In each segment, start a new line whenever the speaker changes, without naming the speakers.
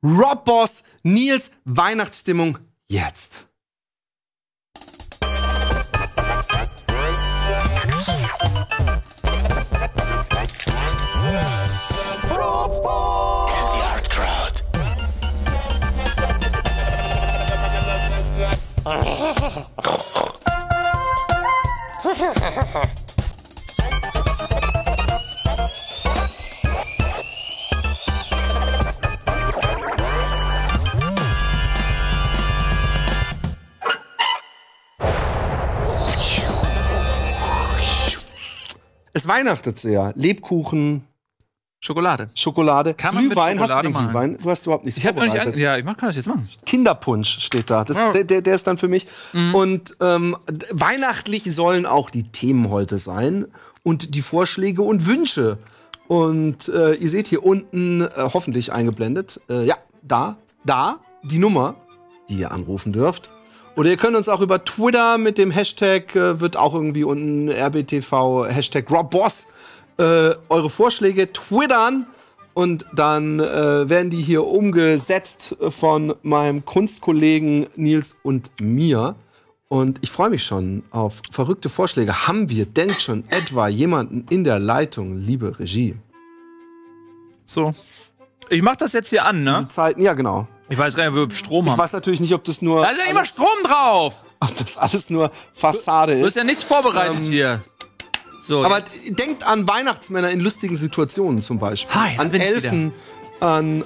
Rob Boss, Nils, Weihnachtsstimmung jetzt. Es weihnachtet sehr. Lebkuchen,
Schokolade.
Kann man Glühwein, hast du den Glühwein? Du hast überhaupt nichts vorbereitet.
Ja, kann das jetzt machen.
Kinderpunsch steht da. Der ist dann für mich. Und weihnachtlich sollen auch die Themen heute sein und die Vorschläge und Wünsche. Und ihr seht hier unten, hoffentlich eingeblendet, da, die Nummer, die ihr anrufen dürft. Oder ihr könnt uns auch über Twitter mit dem Hashtag, wird auch irgendwie unten RBTV, Hashtag RobBoss, eure Vorschläge twittern. Und dann werden die hier umgesetzt von meinem Kunstkollegen Nils und mir. Und ich freue mich schon auf verrückte Vorschläge. Haben wir denn schon etwa jemanden in der Leitung, liebe Regie?
So. Ich mach das jetzt hier an, ne?
Diese Zeiten, ja, genau.
Ich weiß gar nicht, ob wir Strom haben.
Ich weiß natürlich nicht, ob das nur.
Da ist ja nicht mal Strom drauf!
Ob das alles nur Fassade ist.
Du hast ja nichts vorbereitet hier. So,
aber denkt an Weihnachtsmänner in lustigen Situationen zum Beispiel.
Hi,
an Elfen, an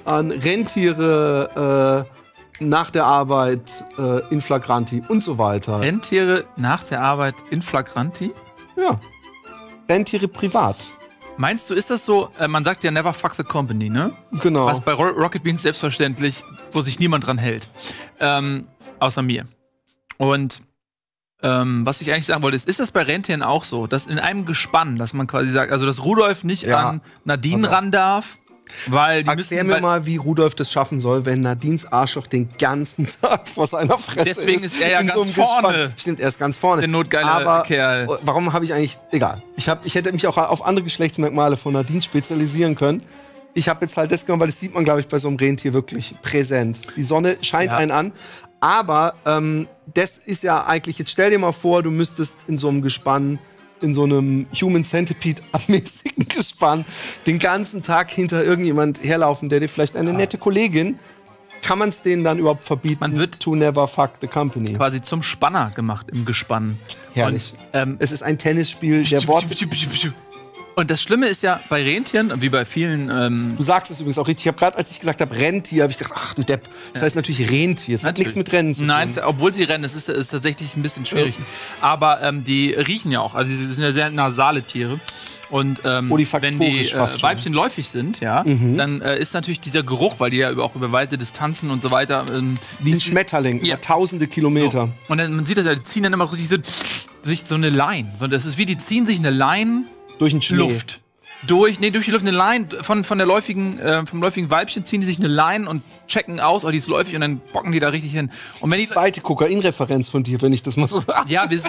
Rentiere nach der Arbeit in Flagranti und so weiter.
Rentiere nach der Arbeit in Flagranti?
Ja. Rentiere privat.
Meinst du, ist das so, man sagt ja never fuck the company, ne?
Genau.
Was bei Rocket Beans selbstverständlich, wo sich niemand dran hält. Außer mir. Und was ich eigentlich sagen wollte, ist das bei Rentieren auch so, dass in einem Gespann, dass man quasi sagt, also dass Rudolf nicht an Nadine ran darf, weil die
Erklär mir mal, wie Rudolf das schaffen soll, wenn Nadines Arschloch den ganzen Tag vor seiner Fresse ist.
Deswegen ist er ja ganz vorne.
Stimmt, er ist ganz vorne.
Der notgeile Kerl.
Warum habe ich eigentlich... Egal. Ich hätte mich auch auf andere Geschlechtsmerkmale von Nadine spezialisieren können. Ich habe jetzt halt das gemacht, weil das sieht man, glaube ich, bei so einem Rentier wirklich präsent. Die Sonne scheint einen an. Aber das ist ja eigentlich... Jetzt stell dir mal vor, du müsstest in so einem Gespann, in so einem Human Centipede-mäßigen Gespann den ganzen Tag hinter irgendjemand herlaufen, der dir vielleicht eine nette Kollegin, kann man es denen dann überhaupt verbieten?
Man wird
to never fuck the company.
Quasi zum Spanner gemacht im Gespann.
Herrlich. Und, es ist ein Tennisspiel der Worte.
Und das Schlimme ist ja bei Rentieren, wie bei vielen...
du sagst es übrigens auch richtig. Ich habe gerade, als ich gesagt habe Rentier, habe ich gedacht, ach du Depp. Das heißt natürlich Rentier. Es hat nichts mit Rennen zu tun.
Nein, obwohl sie rennen, es ist tatsächlich ein bisschen schwierig. Ja. Aber die riechen ja auch. Also sie sind ja sehr nasale Tiere. Und wenn die Weibchen läufig sind, dann ist natürlich dieser Geruch, weil die ja auch über weite Distanzen und so weiter...
wie ein Schmetterling, über tausende Kilometer.
So. Und dann, man sieht das ja, die ziehen dann immer richtig so eine Line. So, das ist wie, die ziehen sich eine Line...
Durch den Schnee.
Luft. Durch die Luft, eine Line vom läufigen Weibchen ziehen die sich eine Line und checken aus, die ist läufig und dann bocken die da richtig hin. Und wenn die
zweite Kokain-Referenz von dir, wenn ich das mal so sage.
Ja, es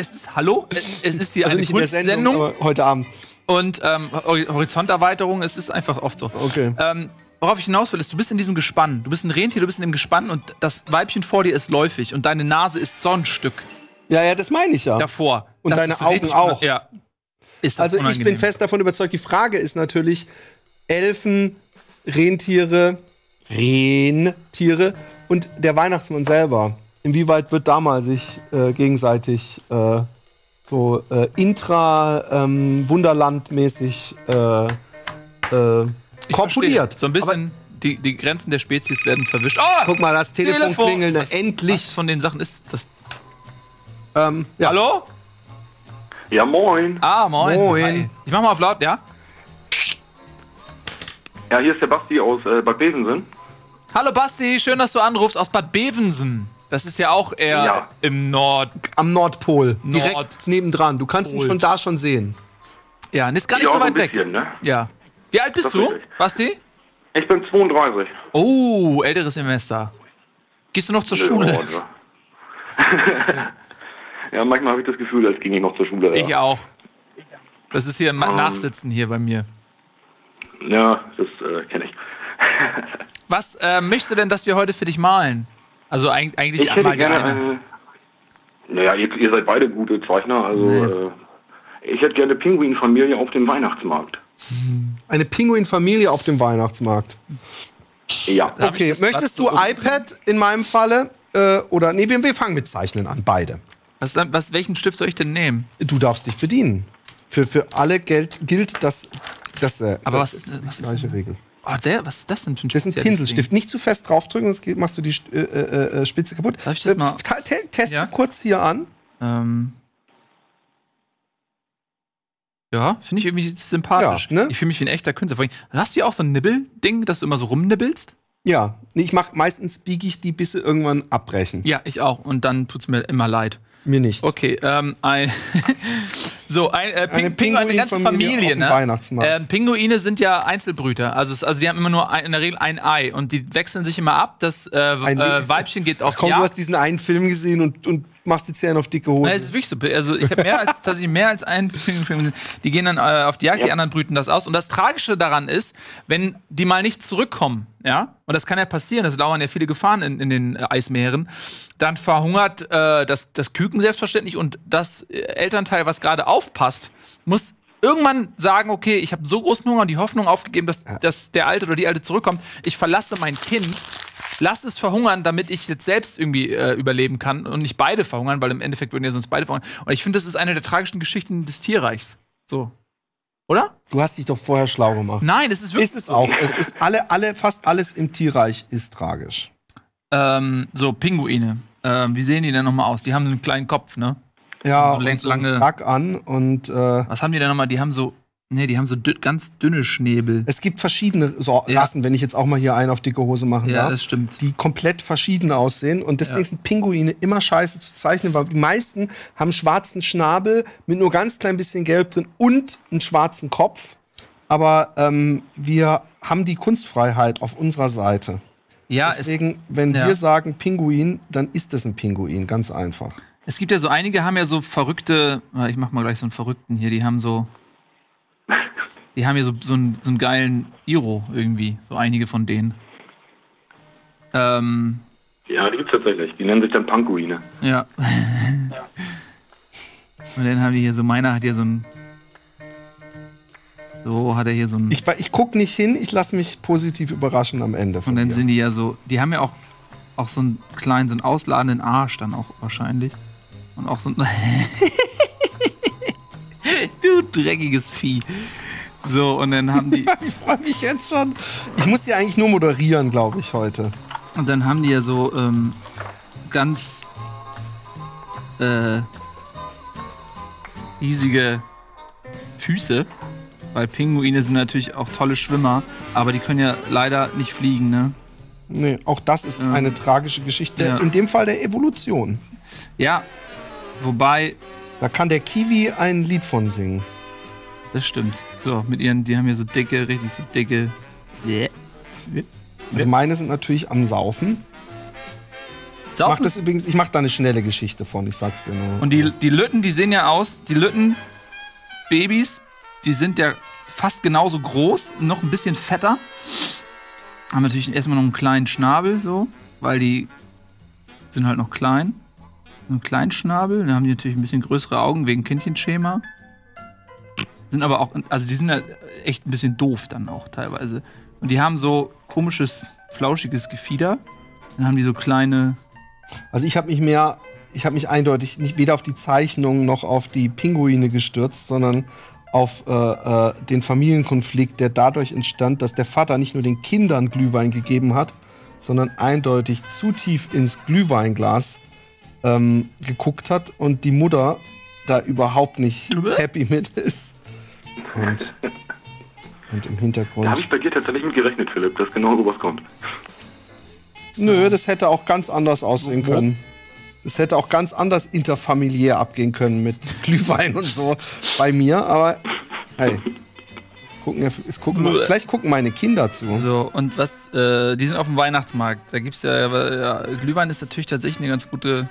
ist hier
also
eine
Kunstsendung, aber heute Abend.
Und Horizonterweiterung, es ist einfach oft so.
Okay.
Worauf ich hinaus will, ist, du bist in diesem Gespann. Du bist ein Rentier, du bist in dem Gespann und das Weibchen vor dir ist läufig und deine Nase ist so ein Stück.
Ja, das meine ich ja.
Davor.
Und
das
deine Augen auch.
Ja.
Also ich bin fest davon überzeugt, die Frage ist natürlich, Elfen, Rentiere und der Weihnachtsmann selber. Inwieweit wird da mal sich gegenseitig intra-Wunderland-mäßig korpuliert.
So ein bisschen die Grenzen der Spezies werden verwischt. Oh,
guck mal, das Telefon klingelt. Endlich.
Was von den Sachen ist das?
Ja.
Hallo?
Ja, moin.
Ah, moin. Hi. Ich mach mal auf laut, ja?
Ja, hier ist der Basti aus Bad Bevensen.
Hallo Basti, schön, dass du anrufst aus Bad Bevensen. Das ist ja auch eher im
am Nordpol. Direkt nebendran. Du kannst ihn von da schon sehen.
Ja, ist gar nicht so weit weg.
Ne?
Ja. Wie alt bist du, Basti?
Ich bin 32.
Oh, älteres Semester. Gehst du noch zur Schule?
Ja, manchmal habe ich das Gefühl, als ging ich noch zur Schule.
Ich auch. Das ist hier Nachsitzen hier bei mir.
Ja, das kenne ich.
Was möchtest du denn, dass wir heute für dich malen? Also eigentlich
Ich hätte
mal
gerne naja, ihr seid beide gute Zeichner, also ich hätte gerne Pinguinfamilie auf dem Weihnachtsmarkt.
Eine Pinguinfamilie auf dem Weihnachtsmarkt.
Ja.
Okay, möchtest du iPad in meinem Falle? Oder nee, wir fangen mit Zeichnen an, beide.
Welchen Stift soll ich denn nehmen?
Du darfst dich bedienen. Für alle gilt das
Aber was
die
ist
gleiche Regel.
Oh, was ist das denn für ein
Das ist ein Pinselstift. Nicht zu fest draufdrücken, sonst machst du die Spitze kaputt.
Darf ich das mal?
Teste kurz hier an.
Ja, finde ich irgendwie sympathisch.
Ja, ne?
Ich fühle mich wie ein echter Künstler. Hast du ja auch so ein Nibbel-Ding, dass du immer so rumnibbelst?
Ja, nee, meistens biege ich die, bis sie irgendwann abbrechen.
Ja, ich auch. Und dann tut's mir immer leid.
Mir nicht.
Okay, eine ganze Familie, ne?
Weihnachtsmarkt.
Pinguine sind ja Einzelbrüter. Also die haben immer nur in der Regel ein Ei und die wechseln sich immer ab. Das Weibchen geht auf
Komm,
Jagd.
du hast diesen einen Film gesehen und machst die Zähne auf dicke Hose.
Es ist wirklich so. Also ich habe tatsächlich mehr als einen Film gesehen. Die gehen dann auf die Jagd, die anderen brüten das aus. Und das Tragische daran ist, wenn die mal nicht zurückkommen, ja, und das kann ja passieren, es lauern ja viele Gefahren in den Eismeeren, dann verhungert das Küken selbstverständlich und das Elternteil, was gerade aufpasst, muss irgendwann sagen, okay, ich habe so großen Hunger und die Hoffnung aufgegeben, dass der Alte oder die Alte zurückkommt. Ich verlasse mein Kind, lass es verhungern, damit ich jetzt selbst irgendwie überleben kann und nicht beide verhungern, weil im Endeffekt würden ja sonst beide verhungern. Und ich finde, das ist eine der tragischen Geschichten des Tierreichs. So. Oder?
Du hast dich doch vorher schlau gemacht.
Nein, es ist wirklich.
Ist es auch. Es ist fast alles im Tierreich ist tragisch.
So, Pinguine. Wie sehen die denn nochmal aus? Die haben einen kleinen Kopf, ne?
Ja,
so
und so einen Frack an und
was haben die denn nochmal? Die haben so ganz dünne Schnäbel.
es gibt verschiedene Rassen, wenn ich jetzt auch mal hier einen auf dicke Hose machen
Ja,
darf,
das stimmt.
die komplett verschieden aussehen und deswegen sind Pinguine immer scheiße zu zeichnen, weil die meisten haben schwarzen Schnabel mit nur ganz klein bisschen Gelb drin und einen schwarzen Kopf, aber wir haben die Kunstfreiheit auf unserer Seite.
Ja,
Deswegen, wenn wir sagen Pinguin, dann ist das ein Pinguin, ganz einfach.
es gibt ja so einige, haben ja so verrückte, ich mach mal gleich so einen Verrückten hier, die haben hier so einen geilen Iro irgendwie, so einige von denen.
Ja, die gibt's tatsächlich. Die nennen sich dann Panguine.
Ja. Und dann haben die hier so, meiner hat hier so ein. So hat er hier so ein.
Ich guck nicht hin, ich lasse mich positiv überraschen am Ende.
Und dann sind die ja so. Die haben ja auch so einen kleinen, so einen ausladenden Arsch dann auch wahrscheinlich. Und auch so ein. Du dreckiges Vieh. So, und dann haben die.
Ich freue mich jetzt schon. Ich muss hier eigentlich nur moderieren, glaube ich, heute.
Und dann haben die ja so ganz riesige Füße. Weil Pinguine sind natürlich auch tolle Schwimmer, aber die können ja leider nicht fliegen, ne?
Nee, auch das ist eine tragische Geschichte.
Ja.
In dem Fall der Evolution.
Ja, wobei.
Da kann der Kiwi ein Lied von singen.
Das stimmt. So, mit ihren, die haben hier so dicke, richtig so dicke.
Also meine sind natürlich am Saufen.
Saufen?
Ich mach da eine schnelle Geschichte von, ich sag's dir nur.
Und die Lütten, die sehen ja aus, die Lüttenbabys, die sind ja fast genauso groß, noch ein bisschen fetter. Haben natürlich erstmal noch einen kleinen Schnabel, so, weil die sind halt noch klein. Einen kleinen Schnabel, dann haben die natürlich ein bisschen größere Augen wegen Kindchenschema. Sind aber auch, also die sind ja echt ein bisschen doof dann auch teilweise. Und die haben so komisches, flauschiges Gefieder. Dann haben die so kleine.
Also ich habe mich eindeutig nicht weder auf die Zeichnung noch auf die Pinguine gestürzt, sondern auf den Familienkonflikt, der dadurch entstand, dass der Vater nicht nur den Kindern Glühwein gegeben hat, sondern eindeutig zu tief ins Glühweinglas geguckt hat und die Mutter da überhaupt nicht happy mit ist. Und im Hintergrund.
Da habe ich bei dir tatsächlich mit gerechnet, Philipp, dass genau sowas kommt.
Nö, das hätte auch ganz anders aussehen können. Das hätte auch ganz anders interfamiliär abgehen können mit Glühwein und so bei mir, aber hey, vielleicht gucken meine Kinder zu.
So, und was, die sind auf dem Weihnachtsmarkt. Da gibt's ja, Glühwein ist natürlich tatsächlich eine ganz gute.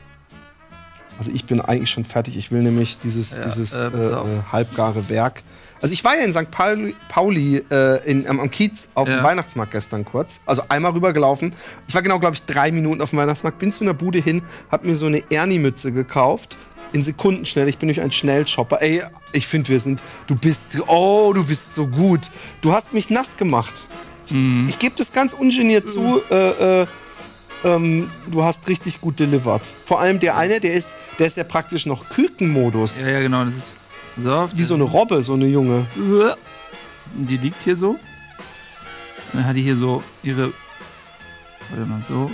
Also ich bin eigentlich schon fertig. Ich will nämlich dieses halbgare Werk Also ich war ja in St. Pauli am Kiez auf dem Weihnachtsmarkt gestern kurz. Also einmal rübergelaufen. Ich war genau, glaube ich, 3 Minuten auf dem Weihnachtsmarkt. Bin zu einer Bude hin, hab mir so eine Ernie-Mütze gekauft. In Sekunden schnell. Ich bin durch ein Schnellshopper. Ey, ich finde, du bist so gut. Du hast mich nass gemacht. Ich gebe das ganz ungeniert zu. Du hast richtig gut delivered. Vor allem der eine, der ist ja praktisch noch Kükenmodus.
Ja, genau. Das ist so.
Wie so eine Robbe, so eine Junge.
Die liegt hier so. Dann hat die hier so ihre. Warte mal, so.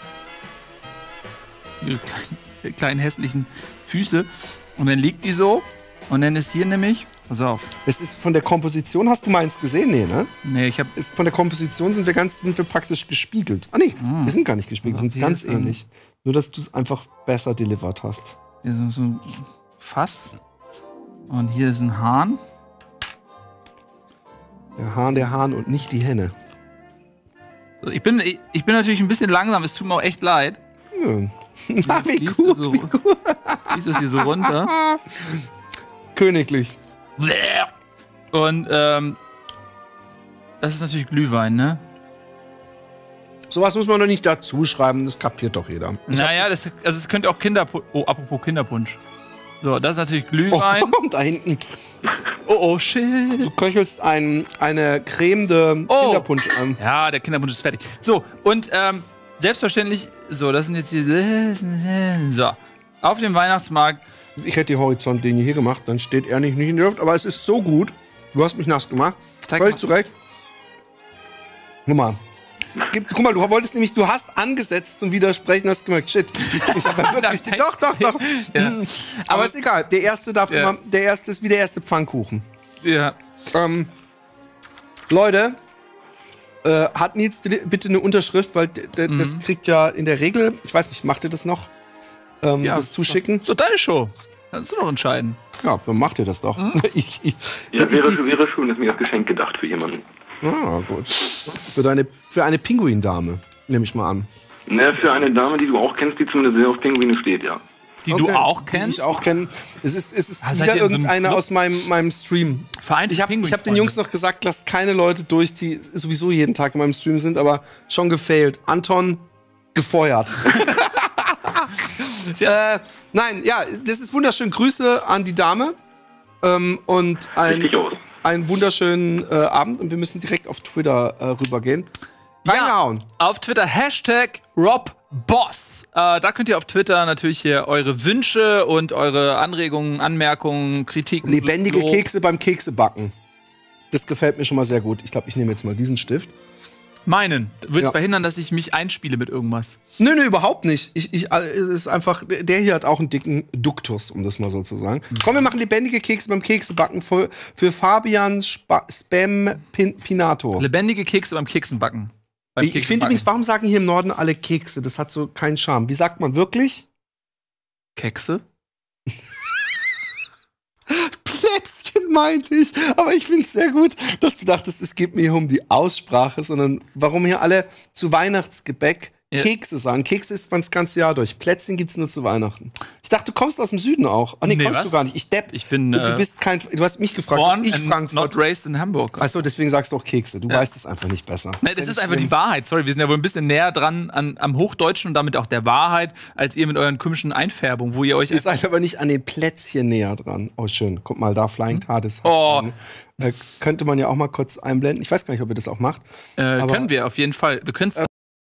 Ihre kleinen hässlichen Füße. Und dann liegt die so. Und dann ist hier nämlich. Pass auf.
Es ist von der Komposition, hast du meins gesehen? Nee, ne?
Nee,
von der Komposition sind wir praktisch gespiegelt. Ah, nee, wir sind gar nicht gespiegelt, wir sind ganz ähnlich. Nur, dass du es einfach besser delivered hast.
Hier ist so ein Fass. Und hier ist ein Hahn.
Der Hahn und nicht die Henne.
Ich bin natürlich ein bisschen langsam, es tut mir auch echt leid.
Na, wie gut, wie gut.
Fließt das hier so runter.
Königlich.
Und das ist natürlich Glühwein, ne?
Sowas muss man doch nicht dazu schreiben, das kapiert doch jeder.
Naja, es könnte auch Kinderpunsch. Oh, apropos Kinderpunsch. So, das ist natürlich Glühwein.
Oh, da hinten.
Oh, shit.
Du köchelst eine cremende Kinderpunsch an.
Ja, der Kinderpunsch ist fertig. So, und selbstverständlich, so, das sind jetzt diese. So, auf dem Weihnachtsmarkt.
Ich hätte die Horizontlinie hier gemacht, dann steht er nicht in der Luft, aber es ist so gut. Du hast mich nass gemacht. Völlig zurecht. Guck mal, du hast angesetzt zum Widersprechen, hast gemerkt, shit. Ich hab wirklich doch. Ja. Aber ist egal, der erste ist wie der erste Pfannkuchen.
Ja.
Leute, hat Nils bitte eine Unterschrift, weil das kriegt ja in der Regel, ich weiß nicht, macht ihr das noch? Das zuschicken?
So, deine Show. Kannst du doch entscheiden.
Ja, dann macht ihr das doch.
Wäre schön, ist mir das Geschenk gedacht für jemanden.
Ah, gut. Für eine Pinguindame, nehme ich mal an.
Ne, für eine Dame, die du auch kennst, die zumindest sehr auf Pinguine steht, ja.
Die du auch kennst?
Die ich auch kenne. Es ist wieder irgendeine aus meinem Stream. Ich habe den Jungs noch gesagt, lasst keine Leute durch, die sowieso jeden Tag in meinem Stream sind, aber schon gefailt. Anton, gefeuert. Nein, ja, das ist wunderschön. Grüße an die Dame und einen wunderschönen Abend. Und wir müssen direkt auf Twitter rübergehen. Reingehauen.
Ja, auf Twitter #RobBoss. Da könnt ihr auf Twitter natürlich hier eure Wünsche und eure Anregungen, Anmerkungen, Kritiken.
Lebendige Kekse beim Keksebacken. Das gefällt mir schon mal sehr gut. Ich glaube, ich nehme jetzt mal diesen Stift.
Meinen. Willst verhindern, dass ich mich einspiele mit irgendwas?
Nö, überhaupt nicht. Es ist einfach, der hier hat auch einen dicken Duktus, um das mal so zu sagen. Komm, wir machen lebendige Kekse beim Keksebacken für Fabian Spam Pinato.
Lebendige Kekse beim Keksenbacken.
Ich finde übrigens, warum sagen hier im Norden alle Kekse? Das hat so keinen Charme. Wie sagt man wirklich?
Kekse?
Plätzchen meinte ich. Aber ich finde es sehr gut, dass du dachtest, es geht mir hier um die Aussprache, sondern warum hier alle zu Weihnachtsgebäck Kekse sagen. Kekse isst man das ganze Jahr durch. Plätzchen gibt's nur zu Weihnachten. Ich dachte, du kommst aus dem Süden auch. Ah, nee, kommst du gar nicht. Ich depp. Du hast mich gefragt.
Born
ich
and
Frankfurt.
Not raised in Hamburg.
Achso, deswegen sagst du auch Kekse. Du weißt es einfach nicht besser.
Nein, das ist einfach die Wahrheit. Sorry, wir sind ja wohl ein bisschen näher dran am Hochdeutschen und damit auch der Wahrheit, als ihr mit euren komischen Einfärbungen, wo ihr euch...
Ihr seid aber nicht an den Plätzchen näher dran. Oh, schön. Guck mal, da Flying TARDIS.
Oh.
Könnte man ja auch mal kurz einblenden. Ich weiß gar nicht, ob ihr das auch macht.
Können wir auf jeden Fall. Wir können es...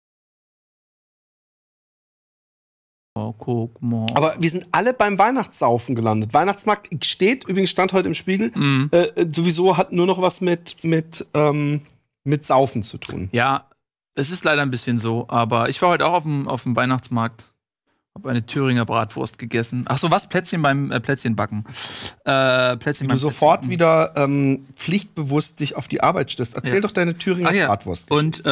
Oh, guck mal.
Aber wir sind alle beim Weihnachtssaufen gelandet. Weihnachtsmarkt stand heute im Spiegel, sowieso hat nur noch was mit Saufen zu tun.
Ja, es ist leider ein bisschen so, aber ich war heute auch auf dem Weihnachtsmarkt. Hab eine Thüringer Bratwurst gegessen. Ach so, was? Plätzchen beim Plätzchenbacken. Plätzchen
du sofort wieder pflichtbewusst dich auf die Arbeit stößt. Erzähl doch deine Thüringer Bratwurst.
Und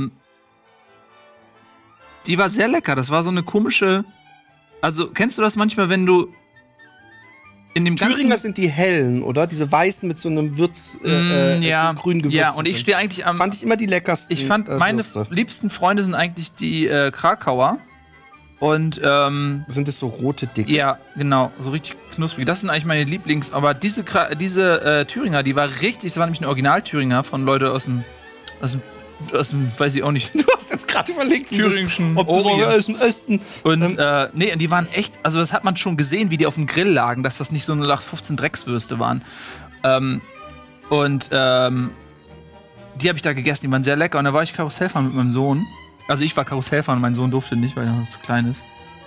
die war sehr lecker. Das war so eine komische. Also, kennst du das manchmal, wenn du in dem ganzen...
Thüringer sind die hellen, oder? Diese weißen mit so einem grünen Gewürz.
Ja, und ich stehe eigentlich
fand ich immer die leckersten.
Ich fand, meine liebsten Freunde sind eigentlich die Krakauer. Und
sind das so rote Dicke?
ja, genau, so richtig knusprig. Das sind eigentlich meine Lieblings. Aber diese Thüringer, die war richtig. Das war nämlich ein Original-Thüringer von Leute aus dem, weiß ich auch nicht.
Du hast jetzt gerade überlegt,
thüringischen
ob das auch aus dem Osten.
Und nee, die waren echt, also das hat man schon gesehen, wie die auf dem Grill lagen, dass das nicht so 0815 Dreckswürste waren. Die habe ich da gegessen, die waren sehr lecker. Und da war ich Karussellfahren mit meinem Sohn. Also ich war Karussellfahren, mein Sohn durfte nicht, weil er noch zu klein ist.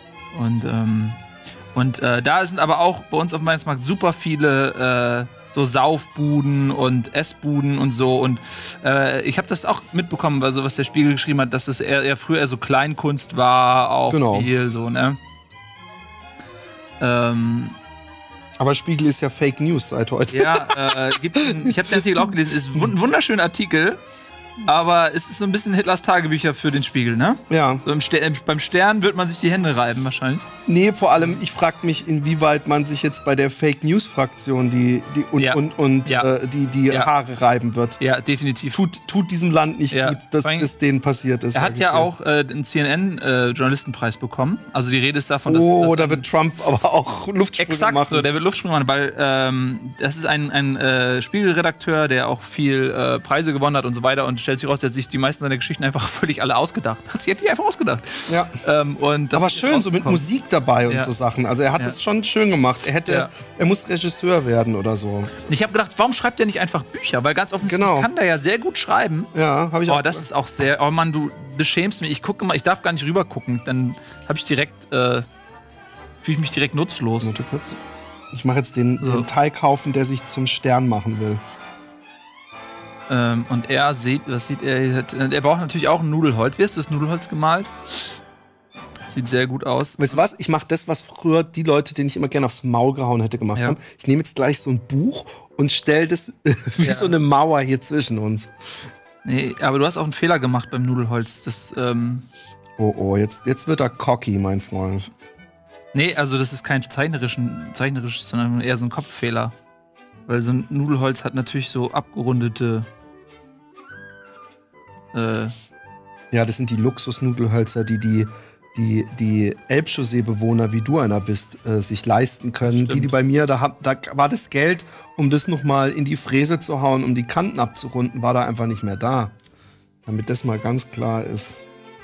Und da sind aber auch bei uns auf dem Weihnachtsmarkt super viele so Saufbuden und Essbuden und so. Und ich habe das auch mitbekommen, also was der Spiegel geschrieben hat, dass das eher früher so Kleinkunst war, auch viel so, ne?
Aber Spiegel ist ja Fake News seit heute.
Ja, ich habe den Artikel auch gelesen, ist ein wunderschöner Artikel. Aber es ist so ein bisschen Hitlers Tagebücher für den Spiegel, ne?
Ja.
So beim Stern wird man sich die Hände reiben, wahrscheinlich.
Nee, vor allem, ich frage mich, inwieweit man sich jetzt bei der Fake-News-Fraktion die Haare reiben wird.
Ja, definitiv.
Tut diesem Land nicht gut, dass das denen passiert ist.
Er hat ja auch den CNN-Journalistenpreis bekommen. Also die Rede ist davon, dass...
da wird Trump aber auch Luftsprünge machen.
Exakt, so, der wird Luftsprünge machen, weil das ist ein Spiegelredakteur, der auch viel Preise gewonnen hat und so weiter. Und stellt sich raus, der hat sich die meisten seiner Geschichten einfach völlig alle ausgedacht. Hat sich die einfach ausgedacht.
Ja.
Und das
aber schön, so mit Musik dabei und so Sachen. Also er hat das schon schön gemacht. Er muss Regisseur werden oder so.
Und ich habe gedacht, warum schreibt er nicht einfach Bücher? Weil ganz offensichtlich kann der ja sehr gut schreiben.
Ja, habe ich auch.
Oh, das ist auch sehr... Oh Mann, du schämst mich. Ich gucke immer, ich darf gar nicht rüber gucken. Dann habe ich direkt... fühle ich mich direkt nutzlos.
Warte kurz. Ich mache jetzt den Teig kaufen, der sich zum Stern machen will.
Und was sieht er? Er braucht natürlich auch ein Nudelholz. Wie hast du das Nudelholz gemalt? Sieht sehr gut aus.
Weißt du was? Ich mache das, was früher die Leute, denen ich immer gerne aufs Maul gehauen hätte, gemacht haben. Ich nehme jetzt gleich so ein Buch und stelle das wie so eine Mauer hier zwischen uns.
Nee, aber du hast auch einen Fehler gemacht beim Nudelholz. Das,
jetzt wird er cocky, mein Freund.
Nee, also das ist kein zeichnerisch, sondern eher so ein Kopffehler. Weil so ein Nudelholz hat natürlich so abgerundete...
Ja, das sind die Luxusnudelhölzer, die Elbchaussee-Bewohner, wie du einer bist, sich leisten können. Die bei mir, da war das Geld, um das nochmal in die Fräse zu hauen, um die Kanten abzurunden, war da einfach nicht mehr da. Damit das mal ganz klar ist.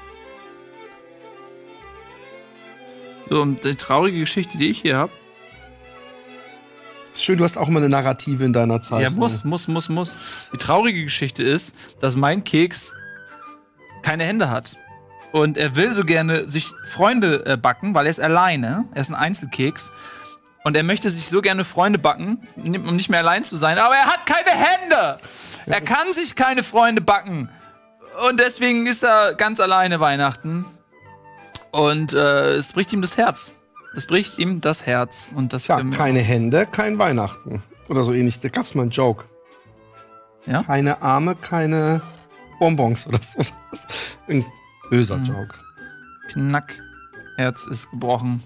So, und die traurige Geschichte, die ich hier habe.
Ist schön, du hast auch immer eine Narrative in deiner Zeichnung.
Ja, muss. Die traurige Geschichte ist, dass mein Keks keine Hände hat. Und er will so gerne sich Freunde backen, weil er ist alleine. Er ist ein Einzelkeks. Und er möchte sich so gerne Freunde backen, um nicht mehr allein zu sein. Aber er hat keine Hände! Er kann sich keine Freunde backen. Und deswegen ist er ganz alleine Weihnachten. Und es bricht ihm das Herz. Es bricht ihm das Herz. Und das
keine Hände, kein Weihnachten. Oder so ähnlich. Da gab's mal einen Joke.
Ja?
Keine Arme, keine Bonbons oder so. Ein böser Joke.
Knack. Herz ist gebrochen.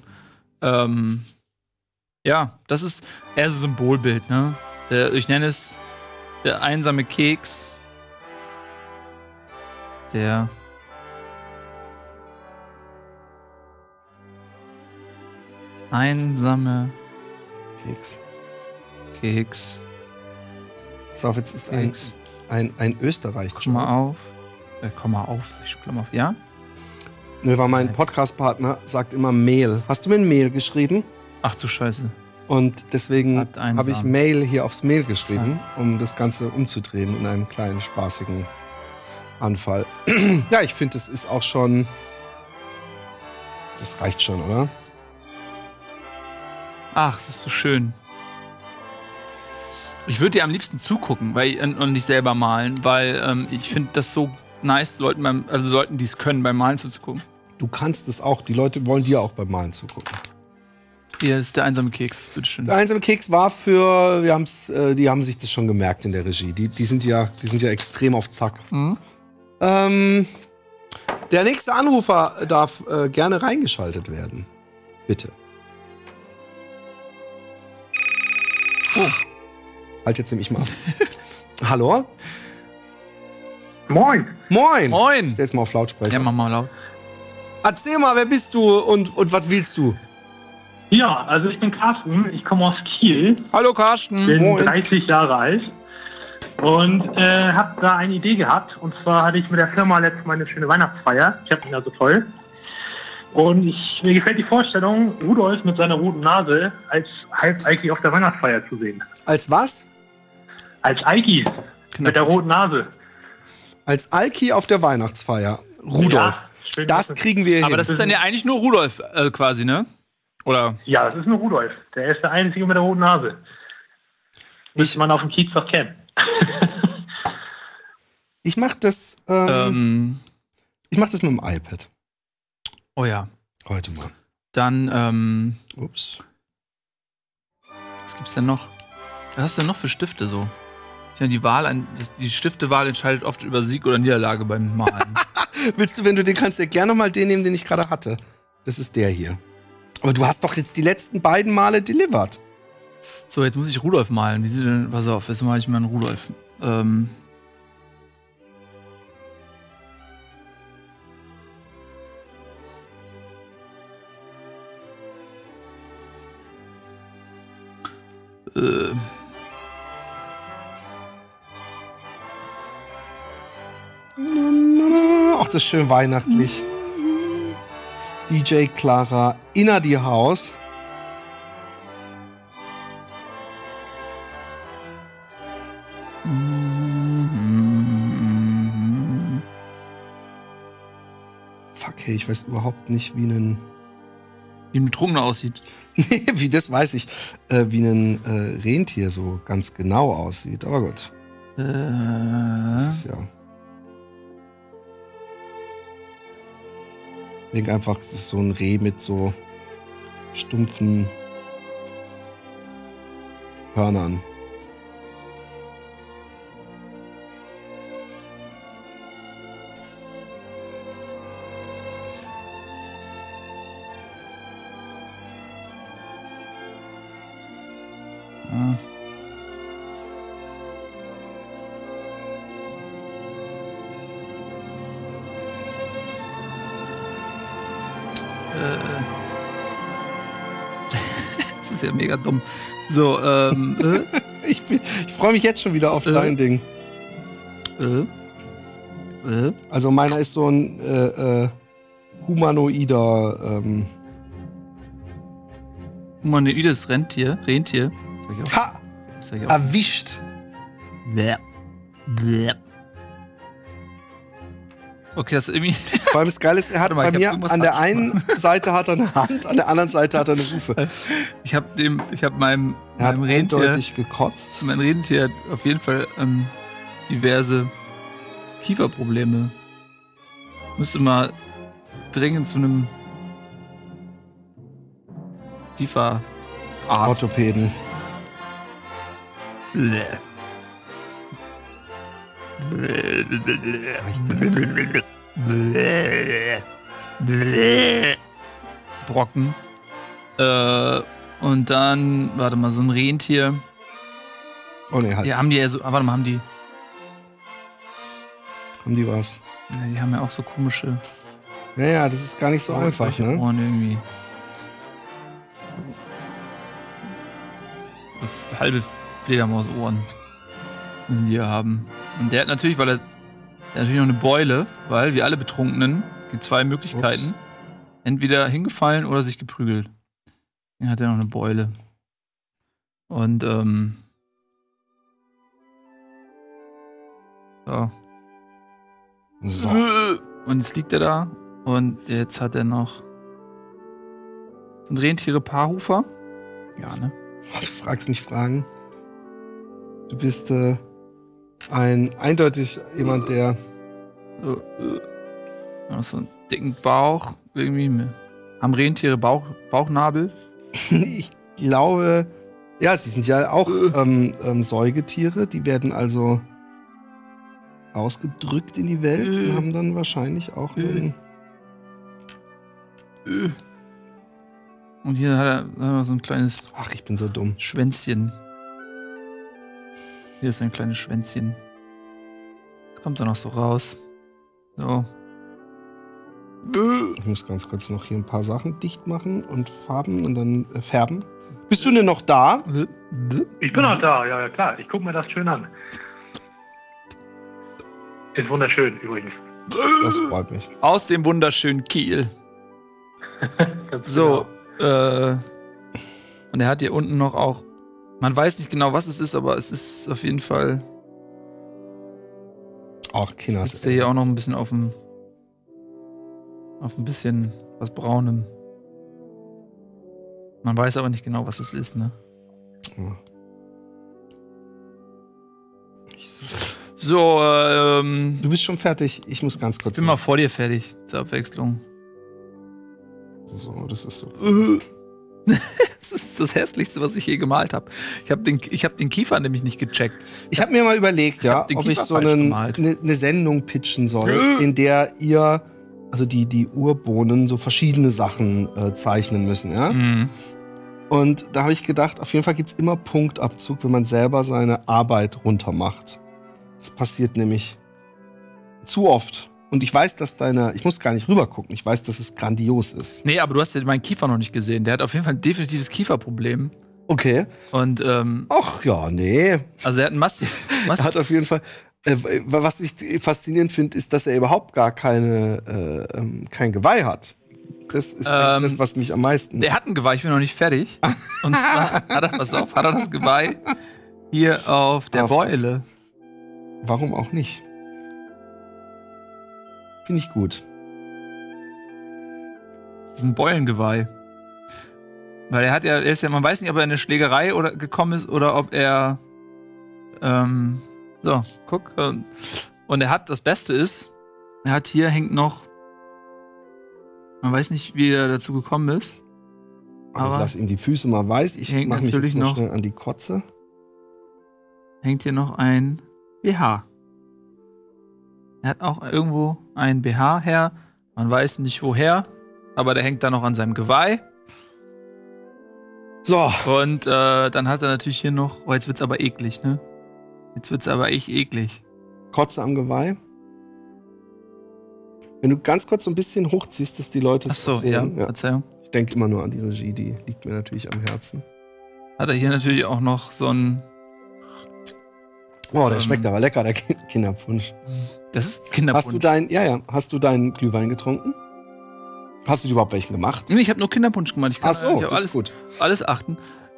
Ja, das ist eher so ein Symbolbild, ne? Ich nenne es der einsame Keks. Der einsame Keks.
Pass auf, jetzt ist ein Österreich.
Komm mal auf. Komm auf, ja?
Ne, weil mein Podcast-Partner sagt immer Mehl. Hast du mir ein Mehl geschrieben?
Ach du Scheiße.
Und deswegen habe ich Mail hier aufs Mail geschrieben, um das Ganze umzudrehen in einen kleinen, spaßigen Anfall. Ja, ich finde, das ist auch schon... Das reicht schon, oder?
Ach, das ist so schön. Ich würde dir am liebsten zugucken und nicht selber malen, weil ich finde das so nice, Leuten, die es können, beim Malen zuzugucken.
Du kannst es auch. Die Leute wollen dir auch beim Malen zugucken.
Hier ist der einsame Keks, bitteschön. Der
einsame Keks war die haben sich das schon gemerkt in der Regie. Die sind ja extrem auf Zack. Mhm. Der nächste Anrufer darf gerne reingeschaltet werden. Bitte. Oh. Halt, jetzt nehme ich mal ab. Hallo?
Moin.
Moin.
Moin.
Stell's mal auf Lautsprecher.
Ja, mach mal laut.
Erzähl mal, wer bist du und was willst du?
Ja, also ich bin Carsten, ich komme aus Kiel,
Hallo Carsten.
bin
Moin.
30 Jahre alt und habe da eine Idee gehabt. Und zwar hatte ich mit der Firma letztes Mal eine schöne Weihnachtsfeier. Ich habe ihn also toll. Und mir gefällt die Vorstellung, Rudolf mit seiner roten Nase als Halb-Eiki auf der Weihnachtsfeier zu sehen.
Als was?
Als Eiki mit der roten Nase.
Als Alki auf der Weihnachtsfeier. Rudolf.
Ja, schön,
das kriegen wir hin.
Aber das ist dann ja eigentlich nur Rudolf quasi, ne? Oder?
Ja, das ist nur Rudolf. Der ist der Einzige mit der roten Nase. Müsste man auf dem Kiez doch kennen.
Ich mach das ich mach das mit dem iPad.
Oh ja.
Heute mal.
Dann,
Ups.
was gibt's denn noch? Was hast du denn noch für Stifte so? Ja, die Stiftewahl entscheidet oft über Sieg oder Niederlage beim Malen.
Willst du, wenn du den kannst, ja gerne nochmal den nehmen, den ich gerade hatte. Das ist der hier. Aber du hast doch jetzt die letzten beiden Male delivered.
So, jetzt muss ich Rudolf malen. Wie sieht denn, pass auf, jetzt male ich mal einen Rudolf.
Ach, das ist schön weihnachtlich. DJ Clara Inner die Haus. Fuck, hey, ich weiß überhaupt nicht, wie ein
Betrunkener aussieht.
wie das weiß ich, wie ein Rentier so ganz genau aussieht. Aber gut. Das ist ja. Ich denke einfach, das ist so ein Reh mit so stumpfen Hörnern.
Ja. Das ist ja mega dumm. So,
Ich freue mich jetzt schon wieder auf dein Ding. Also meiner ist so ein humanoider
humanoides Rentier.
Ha!
Sag ich auch.
Erwischt.
Bäh. Bäh. Okay, das ist irgendwie.
Vor allem das Geile ist, er hat
Warte mal,
bei
ich hab
mir
irgendwas
an der
falsch
einen Seite hat er eine Hand, an der anderen Seite hat er eine Hufe.
Ich habe meinem
Er hat
Rentier.
eindeutig gekotzt.
Mein Rentier hat auf jeden Fall diverse Kieferprobleme. Müsste mal dringend zu einem Kieferarzt.
Orthopäden.
Bläh. Brocken. Und dann, warte mal, so ein Rentier.
Oh ne, halt.
Ja, haben die ja so, warte mal, haben die
was?
ja, die haben ja auch so komische
Naja, das ist gar nicht so einfach,
solche
ne?
Ohren irgendwie. Halbe Fledermausohren müssen die ja haben. Und der hat natürlich, der hat natürlich noch eine Beule, weil, wie alle Betrunkenen, gibt zwei Möglichkeiten.
Ups.
Entweder hingefallen oder sich geprügelt. Dann hat er noch eine Beule. Und, so.
So.
Und jetzt liegt er da. Und jetzt hat er noch. Sind Rentiere Paarhufer? Ja, ne?
Du fragst mich Fragen. Du bist eindeutig jemand, der
So, so einen dicken Bauch. Irgendwie. Haben Rentiere Bauchnabel?
ich glaube, ja, sie sind ja auch Säugetiere. Die werden also ausgedrückt in die Welt und haben dann wahrscheinlich auch einen
Und hier hat er noch so ein kleines
Ach, ich bin so dumm.
Schwänzchen. Hier ist ein kleines Schwänzchen. Das kommt dann noch so raus. So.
Ich muss ganz kurz noch hier ein paar Sachen dicht machen und Farben und dann färben. Bist du denn noch da?
Ich bin noch da, ja klar. Ich gucke mir das schön an. Ist wunderschön übrigens.
Das freut mich.
Aus dem wunderschönen Kiel. So, und er hat hier unten noch auch, man weiß nicht genau, was es ist, aber es ist auf jeden Fall,
Ach, Kinders.
ist der hier auch noch ein bisschen auf ein bisschen was Braunem. Man weiß aber nicht genau, was es ist, ne?
Ja.
So,
Du bist schon fertig. Ich muss ganz kurz.
bin mal vor dir fertig, zur Abwechslung.
So, das ist so.
Das ist das Hässlichste, was ich je gemalt habe. Ich habe den Kiefer nämlich nicht gecheckt.
Ich habe mir mal überlegt, ja,
den
ob ich
Kiefer
so
falsch
eine
gemalt.
Sendung pitchen soll, in der ihr, also die Urbohnen, so verschiedene Sachen zeichnen müssen, ja.
Mhm.
Und da habe ich gedacht, auf jeden Fall gibt es immer Punktabzug, wenn man selber seine Arbeit runtermacht. Das passiert nämlich zu oft. Und ich weiß, dass ich muss gar nicht rüber gucken, ich weiß, dass es grandios ist.
Nee, aber du hast ja meinen Kiefer noch nicht gesehen. Der hat auf jeden Fall ein definitives Kieferproblem.
Okay.
Und,
Ach ja, nee.
also er hat ein
Er hat auf jeden Fall, was ich faszinierend finde, ist, dass er überhaupt gar kein Geweih hat. Das ist eigentlich das, was mich am meisten...
Der hat ein Geweih, ich bin noch nicht fertig. Und zwar hat er das Geweih hier auf der Beule.
Warum auch nicht? Finde ich gut.
Das ist ein Beulengeweih. Weil er ist ja, man weiß nicht, ob er in eine Schlägerei gekommen ist oder ob er, so, guck. Und er hat, das Beste ist, hier hängt noch, man weiß nicht, wie er dazu gekommen ist.
Aber ich lasse ihm die Füße mal weiß. Ich mache mich jetzt noch schnell an die Kotze.
Hängt hier noch ein BH. Er hat auch irgendwo ein BH her. Man weiß nicht woher, aber der hängt da noch an seinem Geweih.
So.
Und dann hat er natürlich hier noch, oh, jetzt wird's aber eklig, ne? Jetzt wird's aber echt eklig.
Kotze am Geweih. Wenn du ganz kurz so ein bisschen hochziehst, dass die Leute es sehen.
Ja, Verzeihung.
Ich denke immer nur an die Regie, die liegt mir natürlich am Herzen.
Hat er hier natürlich auch noch so ein...
Oh, der schmeckt aber lecker, der Kinderpunsch.
Das ist Kinderpunsch.
Hast du deinen Glühwein getrunken? Hast du dir überhaupt welchen gemacht?
Nee, ich habe nur Kinderpunsch gemacht. Ich kann
das ist gut.
Alles achten.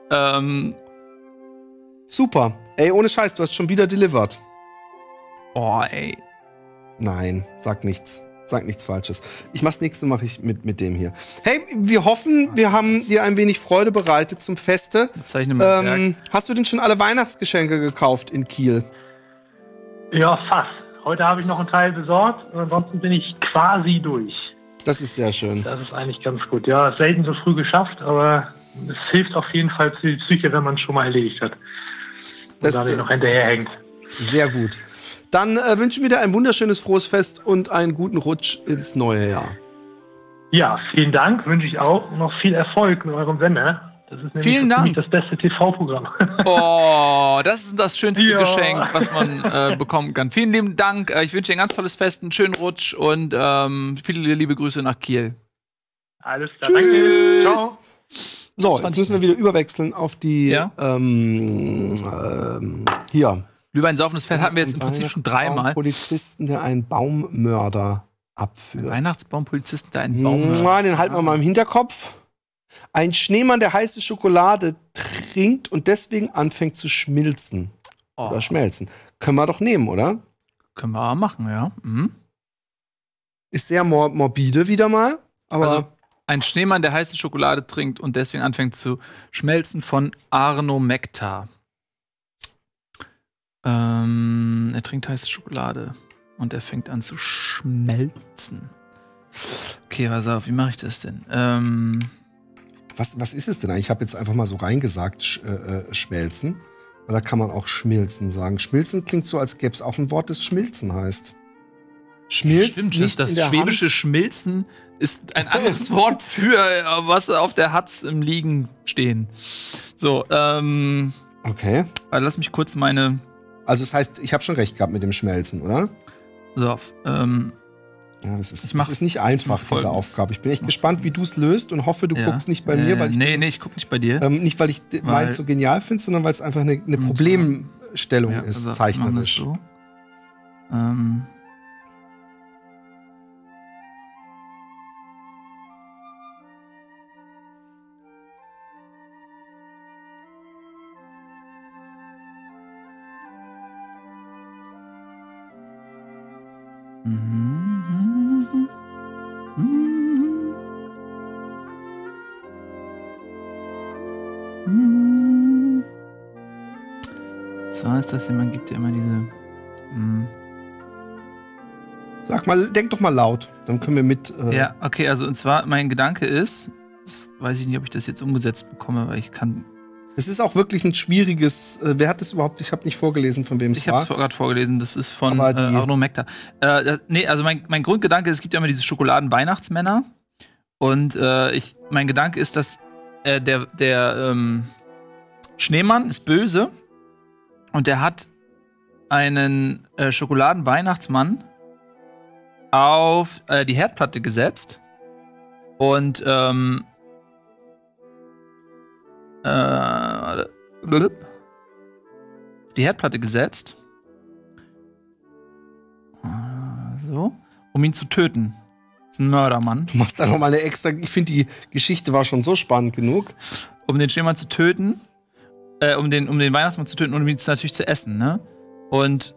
Super. Ey, ohne Scheiß, du hast schon wieder delivered.
Oh, ey.
Nein, sag nichts. Sag nichts Falsches. Das nächste mache ich mit dem hier. Hey, wir hoffen, wir haben dir ein wenig Freude bereitet zum Feste. Hast du denn schon alle Weihnachtsgeschenke gekauft in Kiel?
Ja, fast. Heute habe ich noch einen Teil besorgt und ansonsten bin ich quasi durch.
Das ist sehr schön.
Das ist eigentlich ganz gut. Ja, selten so früh geschafft, aber es hilft auf jeden Fall für die Psyche, wenn man es schon mal erledigt hat. Und dadurch noch hinterherhängt.
Sehr gut. Dann wünschen wir dir ein wunderschönes, frohes Fest und einen guten Rutsch ins neue Jahr.
Ja, vielen Dank. Wünsche ich auch noch viel Erfolg mit eurem Sender. Das ist nämlich das beste TV-Programm.
Oh, das ist das schönste Geschenk, was man bekommen kann. Vielen lieben Dank. Ich wünsche dir ein ganz tolles Fest, einen schönen Rutsch und viele liebe Grüße nach Kiel.
Alles klar. Danke.
Ciao. So, jetzt müssen wir wieder überwechseln auf die hier.
Glühwein saufendes Feld hatten wir jetzt im Prinzip schon dreimal.
Polizisten, der einen Baummörder abführt.
Weihnachtsbaumpolizisten, der einen Baummörder.
Den halten wir mal im Hinterkopf. Ein Schneemann, der heiße Schokolade trinkt und deswegen anfängt zu schmilzen. Oder schmelzen. Können wir doch nehmen, oder?
Können wir machen, ja. Mhm.
Ist sehr morbide wieder mal. Aber
also ein Schneemann, der heiße Schokolade trinkt und deswegen anfängt zu schmelzen von Arno Mektar. Er trinkt heiße Schokolade und er fängt an zu schmelzen. Okay, pass auf, wie mache ich das denn?
Was ist es denn eigentlich? Ich habe jetzt einfach mal so reingesagt, schmelzen. Oder kann man auch schmilzen sagen? Schmilzen klingt so, als gäbe es auch ein Wort, das schmilzen heißt. Schmilzen.
Stimmt, das schwäbische Schmilzen ist ein anderes Wort für was auf der Hatz im Liegen stehen. So,
okay.
Also lass mich kurz meine...
Also das heißt, ich habe schon recht gehabt mit dem Schmelzen, oder?
So,
Ja, das ist nicht einfach, diese Aufgabe. Ich bin echt gespannt, wie du es löst und hoffe, du guckst nicht bei mir. Weil
ich guck nicht bei dir.
Nicht, weil ich meins so genial finde, sondern weil es einfach eine Problemstellung ist, zeichnerisch.
So. Zwar ist das man gibt ja immer diese.
Sag mal, denk doch mal laut, dann können wir mit.
Ja, okay, also und zwar mein Gedanke ist, das weiß ich nicht, ob ich das jetzt umgesetzt bekomme, weil ich kann.
Es ist auch wirklich ein schwieriges. Wer hat das überhaupt? Ich habe nicht vorgelesen, von wem es war.
Ich habe es gerade vorgelesen. Das ist von Arno Mekta. Nee, also mein Grundgedanke ist, es gibt ja immer diese Schokoladen-Weihnachtsmänner. Und mein Gedanke ist, dass der Schneemann ist böse und der hat einen Schokoladen-Weihnachtsmann auf die Herdplatte gesetzt und die Herdplatte gesetzt. So, um ihn zu töten. Das ist ein Mördermann.
Du machst da noch mal eine extra. Ich finde, die Geschichte war schon so spannend genug.
Um den Schneemann zu töten, um den Weihnachtsmann zu töten und um ihn natürlich zu essen, ne? Und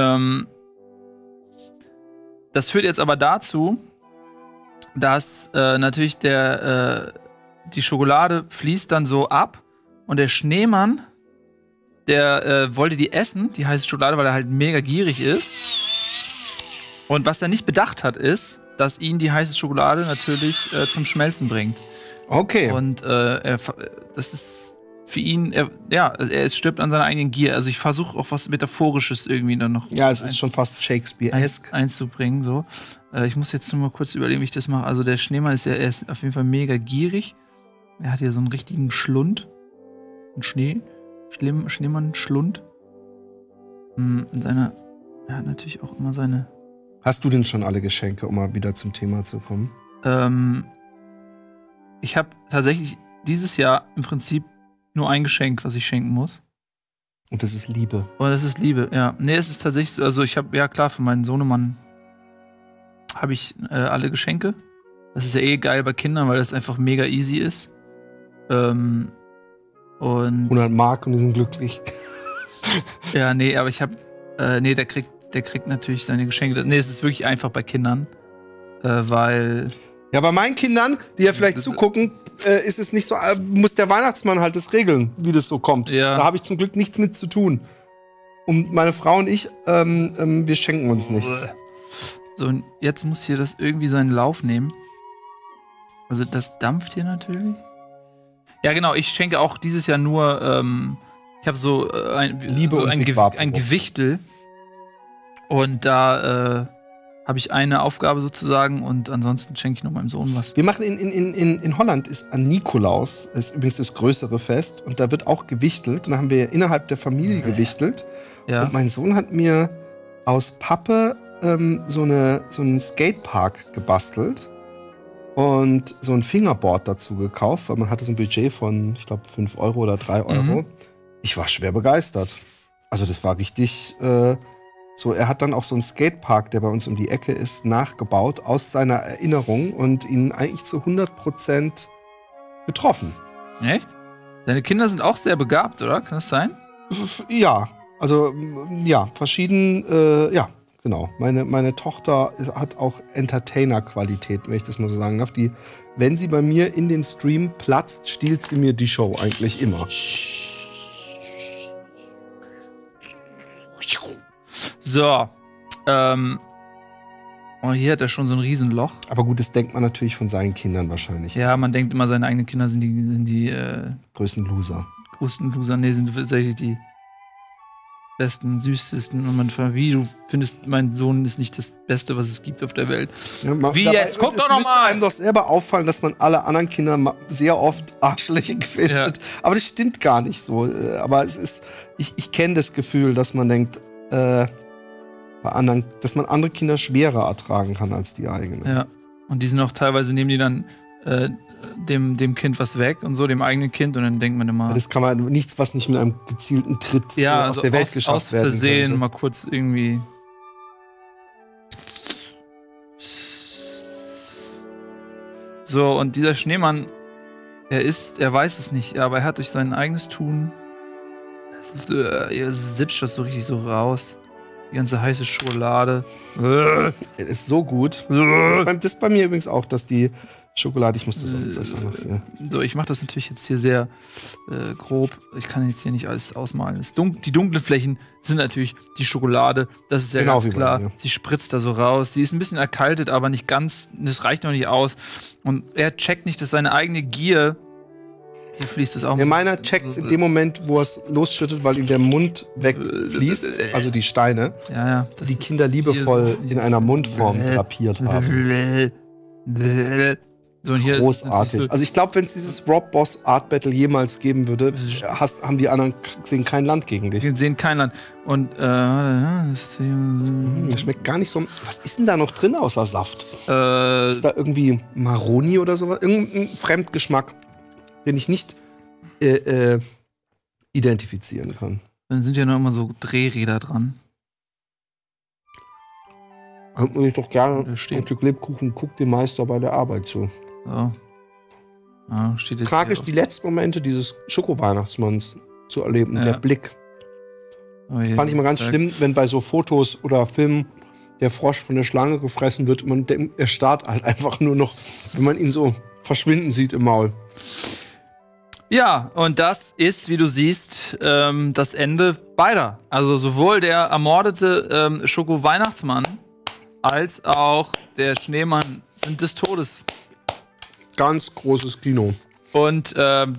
das führt jetzt aber dazu, dass natürlich die Schokolade fließt dann so ab und der Schneemann, der wollte die essen, die heiße Schokolade, weil er halt mega gierig ist. Und was er nicht bedacht hat, ist, dass ihn die heiße Schokolade natürlich zum Schmelzen bringt.
Okay.
Und das ist für ihn, er stirbt an seiner eigenen Gier. Also ich versuche auch was Metaphorisches irgendwie dann noch.
Ja, es ist schon fast Shakespeare-esque
einzubringen. So. Ich muss jetzt nur mal kurz überlegen, wie ich das mache. Also der Schneemann er ist auf jeden Fall mega gierig. Er hat hier so einen richtigen Schlund. Ein Schneemann-Schlund. Er hat natürlich auch immer seine.
Hast du denn schon alle Geschenke, um mal wieder zum Thema zu kommen?
Ich habe tatsächlich dieses Jahr im Prinzip nur ein Geschenk, was ich schenken muss.
Und das ist Liebe.
Oh, das ist Liebe, ja. Nee, es ist tatsächlich, also ich habe, ja klar, für meinen Sohnemann habe ich alle Geschenke. Das ist ja eh geil bei Kindern, weil das einfach mega easy ist. Und
100 Mark und die sind glücklich.
Ja, nee, aber ich habe, der kriegt natürlich seine Geschenke. Nee, es ist wirklich einfach bei Kindern, weil.
Ja, bei meinen Kindern, die ja vielleicht zugucken, ist es nicht so, muss der Weihnachtsmann halt das regeln, wie das so kommt.
Ja.
Da habe ich zum Glück nichts mit zu tun. Und meine Frau und ich, wir schenken uns nichts.
So, und jetzt muss hier das irgendwie seinen Lauf nehmen. Also das dampft hier natürlich. Ja, genau, ich schenke auch dieses Jahr nur, ich habe so ein Gewichtel. Und da habe ich eine Aufgabe sozusagen und ansonsten schenke ich nur meinem Sohn was.
Wir machen in Holland ist an Nikolaus, ist übrigens das größere Fest, und da wird auch gewichtelt. Und da haben wir innerhalb der Familie gewichtelt.
Ja.
Und mein Sohn hat mir aus Pappe so einen Skatepark gebastelt und so ein Fingerboard dazu gekauft, weil man hatte so ein Budget von, ich glaube, 5 Euro oder 3 Euro. Mhm. Ich war schwer begeistert. Also das war richtig so. Er hat dann auch so einen Skatepark, der bei uns um die Ecke ist, nachgebaut aus seiner Erinnerung und ihn eigentlich zu 100% getroffen.
Echt? Deine Kinder sind auch sehr begabt, oder? Kann das sein?
Ja, also ja, verschieden, ja, genau. Meine Tochter hat auch Entertainer-Qualität, wenn ich das mal so sagen darf. Die, wenn sie bei mir in den Stream platzt, stiehlt sie mir die Show eigentlich immer.
So, oh, hier hat er schon so ein Riesenloch.
Aber gut, das denkt man natürlich von seinen Kindern wahrscheinlich.
Ja, man denkt immer, seine eigenen Kinder sind die
größten Loser.
Größten Loser, nee, sind tatsächlich die besten, süßesten. Und man fragt, wie, du findest, mein Sohn ist nicht das Beste, was es gibt auf der Welt.
Ja,
wie jetzt? Guck doch noch mal! Es müsste
einem doch selber auffallen, dass man alle anderen Kinder sehr oft arschlöchig findet. Ja. Aber das stimmt gar nicht so. Aber es ist, ich kenne das Gefühl, dass man denkt, dass man andere Kinder schwerer ertragen kann als die eigenen.
Ja. Und die sind auch teilweise, nehmen die dann dem Kind was weg und so, dem eigenen Kind, und dann denkt man immer.
Das kann man nichts, was nicht mit einem gezielten Tritt aus
also
der Welt geschafft werden
aus Versehen
könnte.
mal kurz irgendwie. So, und dieser Schneemann, er weiß es nicht, aber er hat durch sein eigenes Tun, er sipscht das so richtig so raus. Die ganze heiße Schokolade.
Es ist so gut. Das ist bei mir übrigens auch, dass die Schokolade, ich muss das auch besser machen.
So, ich mache das natürlich jetzt hier sehr grob. Ich kann jetzt hier nicht alles ausmalen. Die dunklen Flächen sind natürlich die Schokolade. Das ist ja
Genau,
ganz klar. Sie spritzt da so raus. Die ist ein bisschen erkaltet, aber nicht ganz. Das reicht noch nicht aus. Und er checkt nicht, dass seine eigene Gier. Hier fließt das auch.
Ja, meiner checkt es in dem Moment, wo er es losschüttet, weil ihm der Mund wegfließt. Also die Steine,
ja,
die Kinder liebevoll in einer Mundform drapiert haben.
So, und hier
großartig. Also ich glaube, wenn es dieses Rob Boss Art Battle jemals geben würde, haben die anderen sehen kein Land gegen dich.
Wir sehen kein Land. Und
das schmeckt gar nicht so. Was ist denn da noch drin außer Saft? Ist da irgendwie Maroni oder sowas? Irgendein Fremdgeschmack, den ich nicht identifizieren kann.
Dann sind ja noch immer so Drehräder dran.
Und ich doch gerne ein Stück Lebkuchen, guckt dem Meister bei der Arbeit zu.
So. Ja, steht
tragisch, die letzten Momente dieses Schoko-Weihnachtsmanns zu erleben. Ja. Der Blick. Fand ich mal ganz schlimm, wenn bei so Fotos oder Filmen der Frosch von der Schlange gefressen wird und man denkt, er starrt halt einfach nur noch, wenn man ihn so verschwinden sieht im Maul.
Ja, und das ist, wie du siehst, das Ende beider. Also sowohl der ermordete Schoko-Weihnachtsmann als auch der Schneemann sind des Todes.
Ganz großes Kino.
Und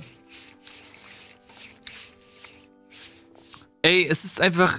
es ist einfach.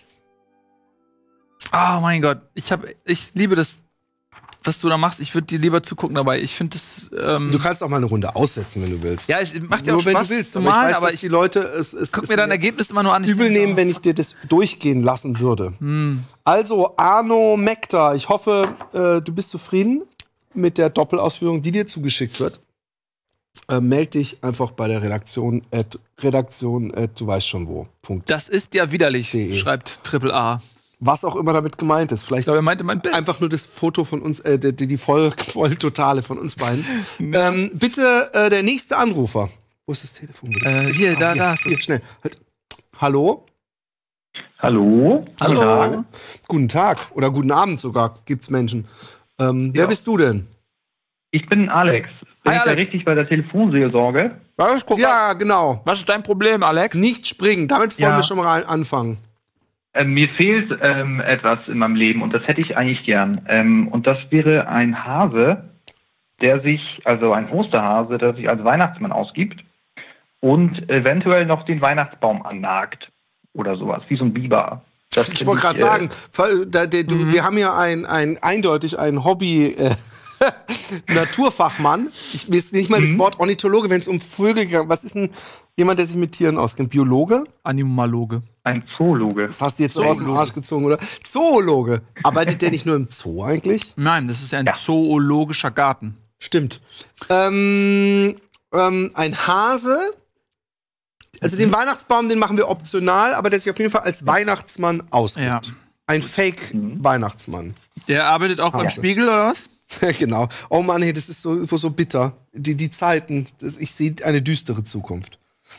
Oh mein Gott, ich liebe das, was du da machst. Ich würde dir lieber zugucken dabei. Ich finde das.
Du kannst auch mal eine Runde aussetzen, wenn du willst.
Ja, es macht ja auch Spaß,
wenn du willst.
zu malen, aber
die Leute
guck mir dein Ergebnis immer nur an.
Übel nehmen, wenn ich dir das durchgehen lassen würde. Also, Arno Mekta, ich hoffe, du bist zufrieden mit der Doppelausführung, die dir zugeschickt wird. Meld dich einfach bei der Redaktion, du weißt schon wo.
Das ist ja widerlich, schreibt AAA.
Was auch immer damit gemeint ist. Vielleicht
er meinte mein Bild.
Einfach nur das Foto von uns, die Volltotale von uns beiden. Bitte der nächste Anrufer. Wo ist das Telefon?
Hier, da.
Hier, schnell. Halt. Hallo?
Hallo?
Hallo?
Guten Tag. Oder guten Abend sogar, gibt's Menschen. Wer bist du denn?
Ich bin Alex. Bin ich da richtig bei der Telefonseelsorge?
Ja, genau.
Was ist dein Problem, Alex?
Nicht springen. Damit wollen wir schon mal anfangen.
Mir fehlt etwas in meinem Leben und das hätte ich eigentlich gern. Und das wäre ein Hase, also ein Osterhase, der sich als Weihnachtsmann ausgibt und eventuell noch den Weihnachtsbaum annagt oder sowas, wie so ein Biber.
Ich wollte gerade sagen, wir haben ja eindeutig ein Hobby Naturfachmann. Mir ist nicht mal das Wort Ornithologe, wenn es um Vögel geht. Was ist denn jemand, der sich mit Tieren auskennt? Biologe?
Animaloge.
Ein Zoologe.
Das hast du jetzt so aus dem Arsch gezogen, oder? Zoologe. Arbeitet der nicht nur im Zoo eigentlich?
Nein, das ist ja ein zoologischer Garten.
Stimmt. Ein Hase. Also den Weihnachtsbaum, den machen wir optional, aber der sich auf jeden Fall als Weihnachtsmann ausgibt. Ja. Ein Fake-Weihnachtsmann.
Der arbeitet auch beim Spiegel, oder was?
Genau. Oh Mann, hey, das ist so bitter. Die Zeiten, ich sehe eine düstere Zukunft.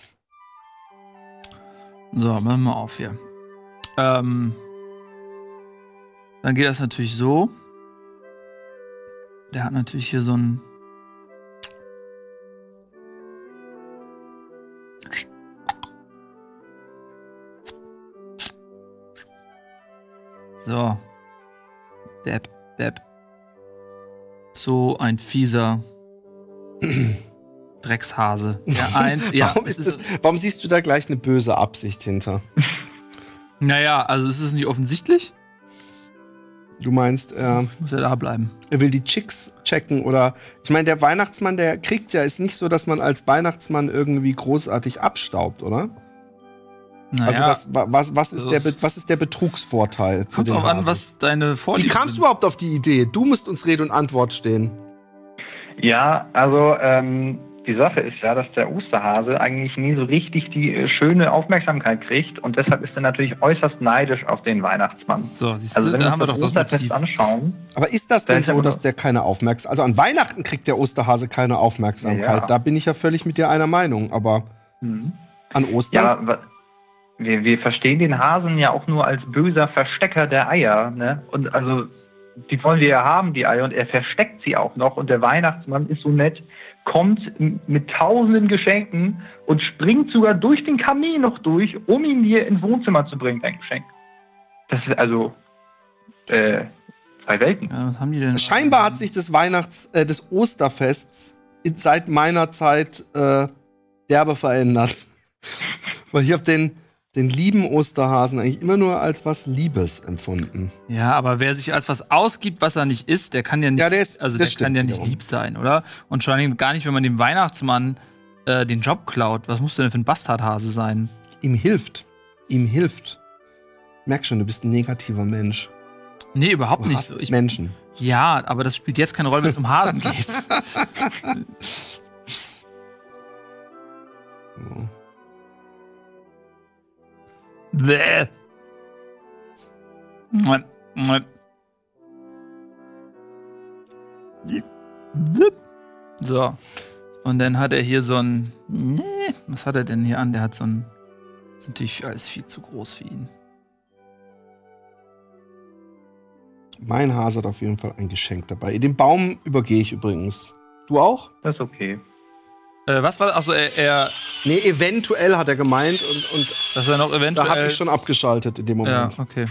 So, machen wir mal auf hier. Dann geht das natürlich so. Der hat natürlich hier so ein... So. Beb. So ein fieser Dreckshase.
Warum siehst du da gleich eine böse Absicht hinter?
Naja, also ist es nicht offensichtlich?
Du meinst,
muss er da bleiben.
Er will die Chicks checken oder... Ich meine, der Weihnachtsmann, der kriegt ja... Ist nicht so, dass man als Weihnachtsmann irgendwie großartig abstaubt, oder? Also was ist der Betrugsvorteil?
Kommt auch an, was deine Vorlieben
sind. Wie kamst du überhaupt auf die Idee? Du musst uns Rede und Antwort stehen.
Ja, also die Sache ist ja, dass der Osterhase eigentlich nie so richtig die schöne Aufmerksamkeit kriegt und deshalb ist er natürlich äußerst neidisch auf den Weihnachtsmann.
So, siehst du,
also wenn
da
wir
haben wir
das
doch das
Osterfest
Motiv
anschauen.
Aber ist das denn so, dass der keine Aufmerksamkeit... Also an Weihnachten kriegt der Osterhase keine Aufmerksamkeit.
Ja.
Da bin ich ja völlig mit dir einer Meinung. Aber an Ostern...
Ja, wir verstehen den Hasen ja auch nur als böser Verstecker der Eier. Ne? Und also, die wollen wir ja haben, die Eier. Und er versteckt sie auch noch. Und der Weihnachtsmann ist so nett, kommt mit tausenden Geschenken und springt sogar durch den Kamin noch durch, um ihn hier ins Wohnzimmer zu bringen, ein Geschenk. Das ist also zwei Welten.
Ja, was haben die denn?
Scheinbar hat sich des Osterfests seit meiner Zeit derbe verändert. Weil ich habe den lieben Osterhasen eigentlich immer nur als was Liebes empfunden.
Ja, aber wer sich als was ausgibt, was er nicht ist, der kann ja nicht,
der
kann ja nicht lieb sein, oder? Und vor allem gar nicht, wenn man dem Weihnachtsmann den Job klaut. Was musst du denn für ein Bastardhase sein?
Ihm hilft. Merk schon, du bist ein negativer Mensch.
Nee, überhaupt
Du
nicht.
hasst Menschen.
Ja, aber das spielt jetzt keine Rolle, wenn es um Hasen geht.
So.
Bäh. So. Und dann hat er hier so ein. Nee, was hat er denn hier an? Der hat so ein. Das ist natürlich alles viel zu groß für ihn.
Mein Hase hat auf jeden Fall ein Geschenk dabei. Den Baum übergehe ich übrigens. Du auch?
Das ist okay.
Was war das? Achso,
Nee, eventuell hat er gemeint und
dass er noch eventuell.
da habe ich schon abgeschaltet in dem Moment.
Ja, okay.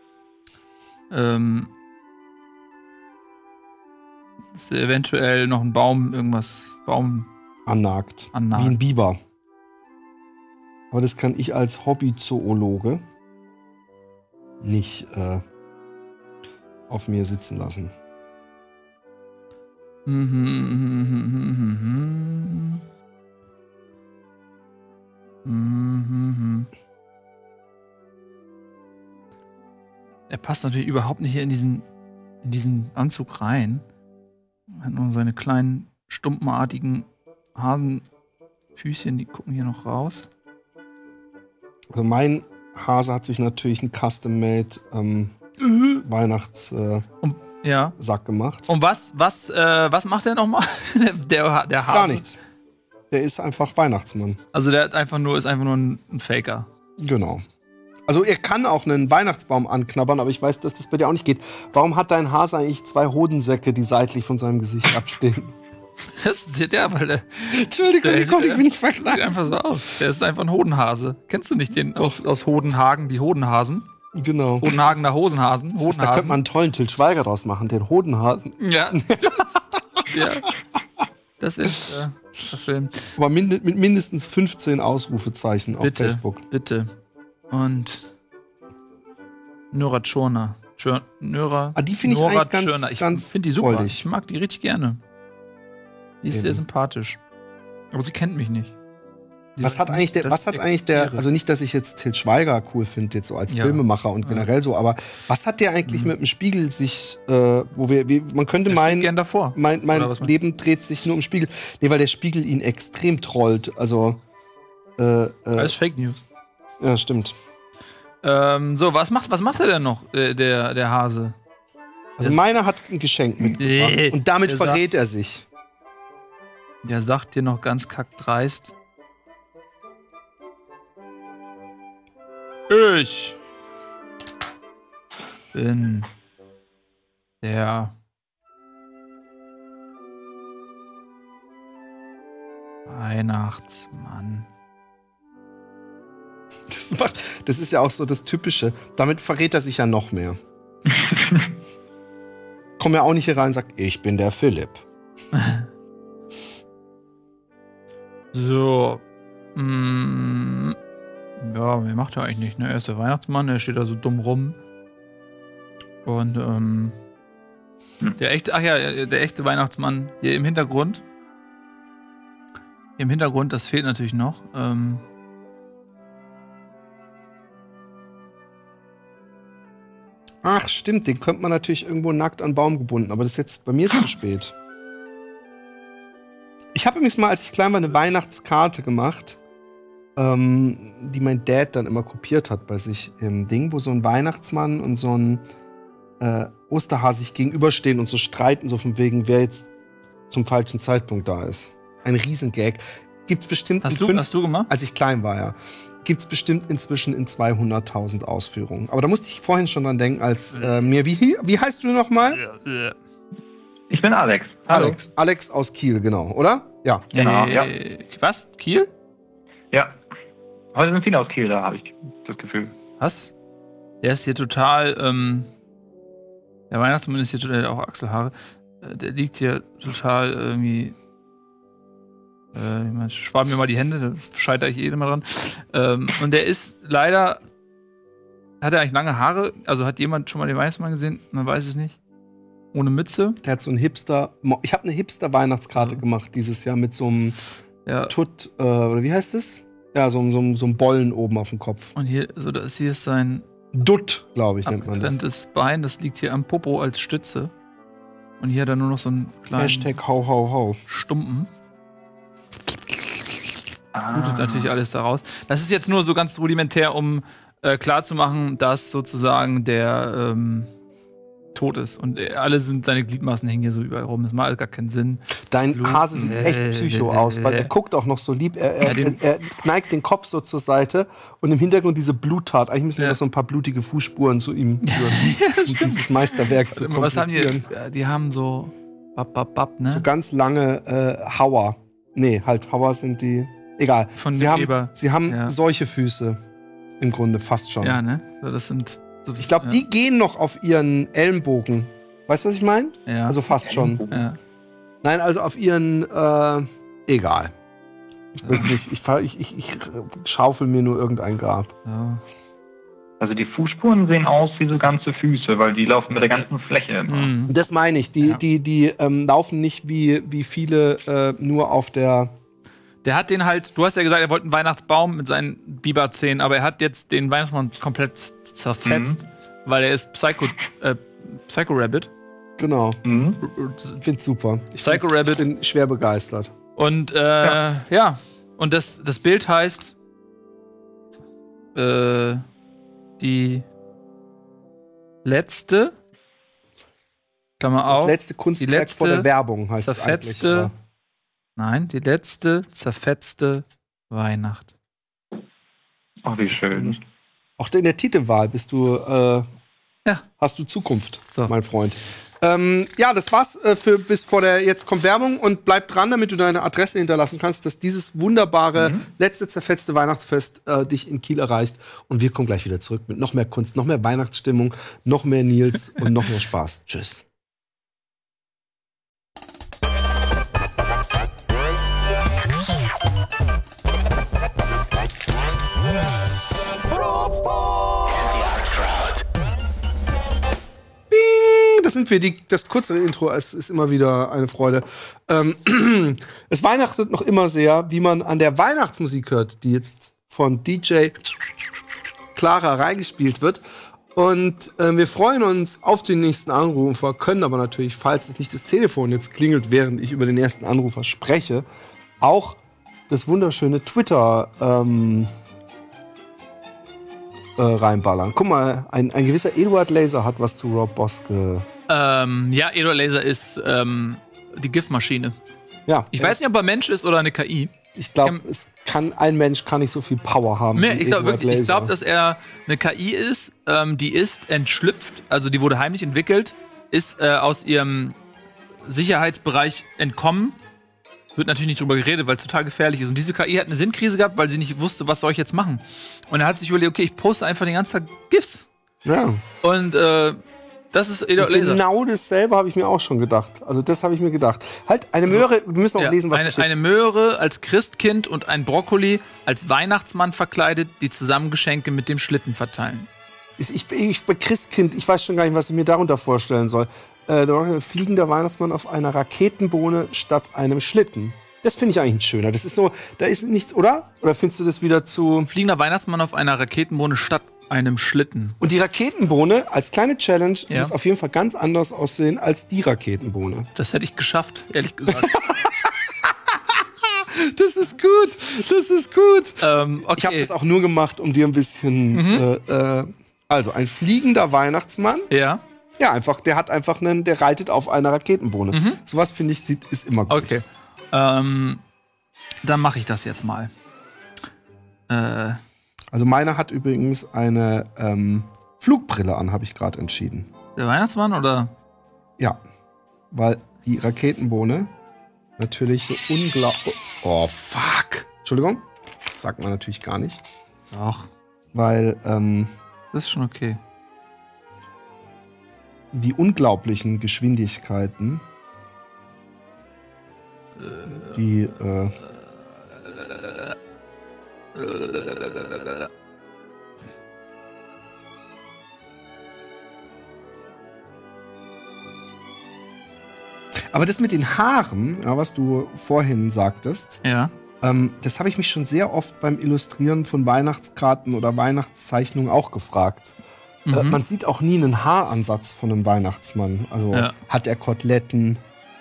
Ist eventuell noch ein Baum,
Annagt. Wie ein Biber. Aber das kann ich als Hobby-Zoologe nicht auf mir sitzen lassen.
Er passt natürlich überhaupt nicht hier in diesen Anzug rein. Er hat nur seine kleinen, stumpenartigen Hasenfüßchen, die gucken hier noch raus.
Also mein Hase hat sich natürlich einen Custom-Made Weihnachtssack gemacht.
Und was macht er nochmal? der Hase?
Gar nichts. Der ist einfach Weihnachtsmann.
Also der ist einfach nur ein Faker.
Genau. Also er kann auch einen Weihnachtsbaum anknabbern, aber ich weiß, dass das bei dir auch nicht geht. Warum hat dein Hase eigentlich 2 Hodensäcke, die seitlich von seinem Gesicht abstehen?
Das ist der, weil der.
Entschuldigung, die konnte ich mir nicht verkleiden.
Sieht einfach so aus. Der ist einfach ein Hodenhase. Kennst du nicht den aus Hodenhagen, die Hodenhasen?
Genau.
Hodenhagener Hosenhasen.
Da könnte man einen tollen Til Schweiger draus machen, den Hodenhasen.
Ja. Ja. Das wäre der Film.
Aber mit mindestens 15 Ausrufezeichen auf Facebook.
Bitte. Und Nora Tschorner.
Die finde ich eigentlich ganz
Ich finde die super.
freudig.
Ich mag die richtig gerne. Die ist sehr sympathisch. Aber sie kennt mich nicht.
Was hat eigentlich der, also nicht, dass ich jetzt Til Schweiger cool finde, jetzt so als Filmemacher und generell so, aber was hat der eigentlich mit dem Spiegel sich, man könnte meinen,
davor.
mein Leben dreht sich nur um Spiegel. Nee, weil der Spiegel ihn extrem trollt, also
alles Fake News.
Ja, stimmt.
So, was macht er denn noch, der Hase?
Also meiner hat ein Geschenk mitgebracht und damit verrät er sich.
Der sagt dir noch ganz kackdreist. Ich bin der Weihnachtsmann.
Das ist ja auch so das Typische. Damit verrät er sich ja noch mehr. Komm ja auch nicht hier rein und sagt, ich bin der Philipp.
So. Ja, mehr macht er eigentlich nicht, ne? Er ist der Weihnachtsmann, er steht da so dumm rum. Und, der echte Weihnachtsmann hier im Hintergrund. Das fehlt natürlich noch.
Ach, stimmt, den könnte man natürlich irgendwo nackt an den Baum gebunden, aber das ist jetzt bei mir zu spät. Ich habe übrigens mal, als ich klein war, eine Weihnachtskarte gemacht, die mein Dad dann immer kopiert hat bei sich im Ding, wo so ein Weihnachtsmann und so ein Osterhase sich gegenüberstehen und so streiten, so von wegen, wer jetzt zum falschen Zeitpunkt da ist. Ein Riesengag. Gibt's bestimmt
Hast du gemacht?
Als ich klein war, ja. Gibt's bestimmt inzwischen in 200.000 Ausführungen. Aber da musste ich vorhin schon dran denken, als wie heißt du nochmal?
Ich bin Alex. Hallo.
Alex aus Kiel, genau, oder? Ja.
Genau, ja.
Was? Kiel?
Ja. Heute sind viele aus Kiel da, habe ich das Gefühl.
Was? Der ist hier total, der Weihnachtsmann ist hier total, der hat auch Achselhaare. Der liegt hier total irgendwie. Ich meine, spar mir mal die Hände, da scheitere ich immer dran. Und der ist leider. Hat er eigentlich lange Haare? Also hat jemand schon mal den Weihnachtsmann gesehen? Man weiß es nicht. Ohne Mütze.
Der hat so ein Ich habe eine Hipster-Weihnachtskarte gemacht dieses Jahr mit so einem Tutt, oder wie heißt es? Ja, so einem Bollen oben auf dem Kopf.
Und hier, hier ist sein
Dutt, glaube ich, nennt man das.
Abgetrenntes Bein, das liegt hier am Popo als Stütze. Und hier hat er nur noch so einen kleinen
Hashtag hau, hau, hau.
Stumpen. Blutet natürlich alles daraus. Das ist jetzt nur so ganz rudimentär, um klarzumachen, dass sozusagen der tot ist. Und seine Gliedmaßen hängen hier so überall rum. Das macht gar keinen Sinn.
Dein Hase sieht echt psycho aus, weil er guckt auch noch so lieb. Er neigt den Kopf so zur Seite und im Hintergrund diese Bluttat. Eigentlich müssen wir noch so ein paar blutige Fußspuren zu ihm führen, um dieses Meisterwerk zu komplettieren.
Was haben die haben so ne?
So ganz lange Hauer. Nee, halt, Hauer sind die. Egal. Sie haben solche Füße. Im Grunde fast schon.
Ja, ne? So, das sind.
Ich glaube, die gehen noch auf ihren Ellenbogen. Weißt du, was ich meine?
Ja.
Also fast schon.
Ja.
Nein, also auf ihren, egal. Ich will's nicht, ich schaufel mir nur irgendein Grab.
Ja.
Also die Fußspuren sehen aus wie so ganze Füße, weil die laufen mit der ganzen Fläche immer.
Das meine ich. Die laufen nicht wie viele nur auf der.
Der hat den halt, du hast ja gesagt, er wollte einen Weihnachtsbaum mit seinen Biberzähnen, aber er hat jetzt den Weihnachtsmann komplett zerfetzt, weil er ist Psycho Rabbit.
Genau. Ich find's super. Ich bin schwer begeistert.
Und und das Bild heißt die letzte Klammer auf.
Das letzte Kunstwerk vor der Werbung heißt es eigentlich.
Nein, die letzte zerfetzte Weihnacht.
Ach, wie schön.
Auch in der Titelwahl hast du Zukunft, mein Freund. Das war's bis vor der Jetzt kommt Werbung und bleib dran, damit du deine Adresse hinterlassen kannst, dass dieses wunderbare letzte zerfetzte Weihnachtsfest dich in Kiel erreicht. Und wir kommen gleich wieder zurück mit noch mehr Kunst, noch mehr Weihnachtsstimmung, noch mehr Nils und noch mehr Spaß. Tschüss. Das sind wir. Das kurze Intro ist immer wieder eine Freude. Es weihnachtet noch immer sehr, wie man an der Weihnachtsmusik hört, die jetzt von DJ Clara reingespielt wird. Und wir freuen uns auf den nächsten Anrufer, können aber natürlich, falls es nicht das Telefon jetzt klingelt, während ich über den ersten Anrufer spreche, auch das wunderschöne Twitter reinballern. Guck mal, ein gewisser Eduard Laser hat was zu Rob Boske.
Eduard Laser ist die GIF-Maschine. Ja. Ich weiß nicht, ob er Mensch ist oder eine KI.
Ich glaube, ein Mensch kann nicht so viel Power haben.
Nee, ich glaube, dass er eine KI ist, die ist entschlüpft, also die wurde heimlich entwickelt, ist aus ihrem Sicherheitsbereich entkommen. Wird natürlich nicht drüber geredet, weil es total gefährlich ist. Und diese KI hat eine Sinnkrise gehabt, weil sie nicht wusste, was soll ich jetzt machen. Und er hat sich überlegt, okay, ich poste einfach den ganzen Tag GIFs.
Ja.
Und das ist Eduard Laser.
Genau dasselbe habe ich mir auch schon gedacht. Also das habe ich mir gedacht. Halt, eine Möhre, wir müssen auch lesen, was da steht. Eine
Möhre als Christkind und ein Brokkoli als Weihnachtsmann verkleidet, die zusammen Geschenke mit dem Schlitten verteilen.
Ich bei Christkind, ich weiß schon gar nicht, was ich mir darunter vorstellen soll. Ein fliegender Weihnachtsmann auf einer Raketenbohne statt einem Schlitten. Das finde ich eigentlich ein schöner. Das ist so, da ist nichts, oder? Oder findest du das wieder zu...
Fliegender Weihnachtsmann auf einer Raketenbohne statt einem Schlitten.
Und die Raketenbohne als kleine Challenge
Ja.
muss auf jeden Fall ganz anders aussehen als die Raketenbohne.
Das hätte ich geschafft, ehrlich gesagt.
Das ist gut, das ist gut.
Okay.
Ich habe das auch nur gemacht, um dir ein bisschen. Also, ein fliegender Weihnachtsmann.
Ja,
Ja, einfach, der reitet auf einer Raketenbohne. Sowas, finde ich, ist immer gut.
okay. Dann mache ich das jetzt mal.
Also, meiner hat übrigens eine Flugbrille an, habe ich gerade entschieden.
Der Weihnachtsmann oder?
Ja, weil die Raketenbohne natürlich so unglaublich. Oh, fuck. Entschuldigung. Sagt man natürlich gar nicht.
Doch,
Weil
das ist schon okay.
die unglaublichen Geschwindigkeiten, die aber das mit den Haaren, ja, was du vorhin sagtest,
Ja.
das habe ich mich schon sehr oft beim Illustrieren von Weihnachtskarten oder Weihnachtszeichnungen auch gefragt. Man sieht auch nie einen Haaransatz von einem Weihnachtsmann. Also
Ja.
hat er Koteletten,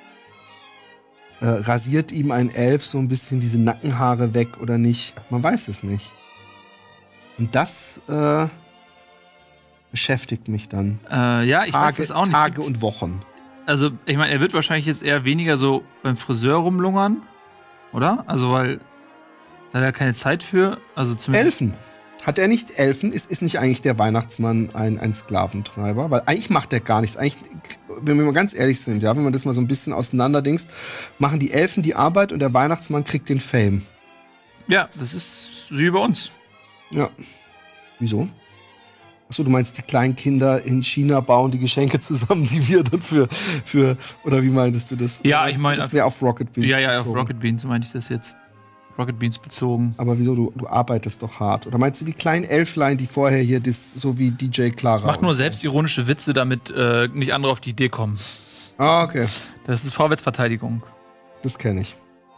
rasiert ihm ein Elf so ein bisschen diese Nackenhaare weg oder nicht? Man weiß es nicht. Und das beschäftigt mich dann.
Ja, ich weiß es auch nicht.
Tage
Gibt's-
und Wochen.
Also, ich meine, er wird wahrscheinlich jetzt eher weniger so beim Friseur rumlungern, oder? Also, weil da hat er keine Zeit für. Also zumindest.
Elfen. Hat er nicht Elfen? Ist nicht eigentlich der Weihnachtsmann ein Sklaventreiber? Weil eigentlich macht er gar nichts. Eigentlich, wenn wir mal ganz ehrlich sind, ja, wenn man das mal so ein bisschen auseinanderdingst, machen die Elfen die Arbeit und der Weihnachtsmann kriegt den Fame.
Ja, das ist wie bei uns.
Ja. Wieso? Achso, du meinst, die kleinen Kinder in China bauen die Geschenke zusammen, die wir dann für oder wie meintest du das?
Ja,
Oder
ich meine-
das wäre auf Rocket Beans.
Ja, auf
bezogen.
Rocket Beans meinte ich das jetzt. Rocket Beans bezogen.
Aber wieso, du arbeitest doch hart. Oder meinst du die kleinen Elflein, die vorher hier so wie DJ Clara?
Macht nur
und so?
selbstironische Witze, damit nicht andere auf die Idee kommen.
Ah, okay.
Das ist Vorwärtsverteidigung.
Das kenne ich.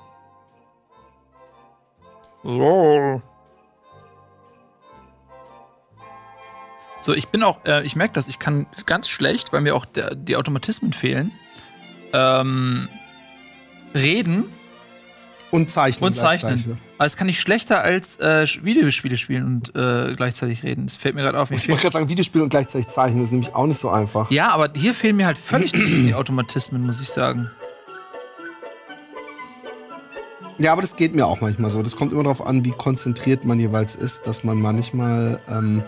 So, ich bin auch, ich merke das, ich kann ganz schlecht, weil mir auch die Automatismen fehlen. Reden
Und zeichnen.
und zeichnen.
gleichzeitig.
Aber das kann ich schlechter als Videospiele spielen und gleichzeitig reden. Das fällt mir gerade auf. Mir
Ich wollte gerade sagen, Videospiel und gleichzeitig zeichnen, das ist nämlich auch nicht so einfach.
ja, aber hier fehlen mir halt völlig die Automatismen, muss ich sagen.
Ja, aber das geht mir auch manchmal so. Das kommt immer darauf an, wie konzentriert man jeweils ist, dass man manchmal,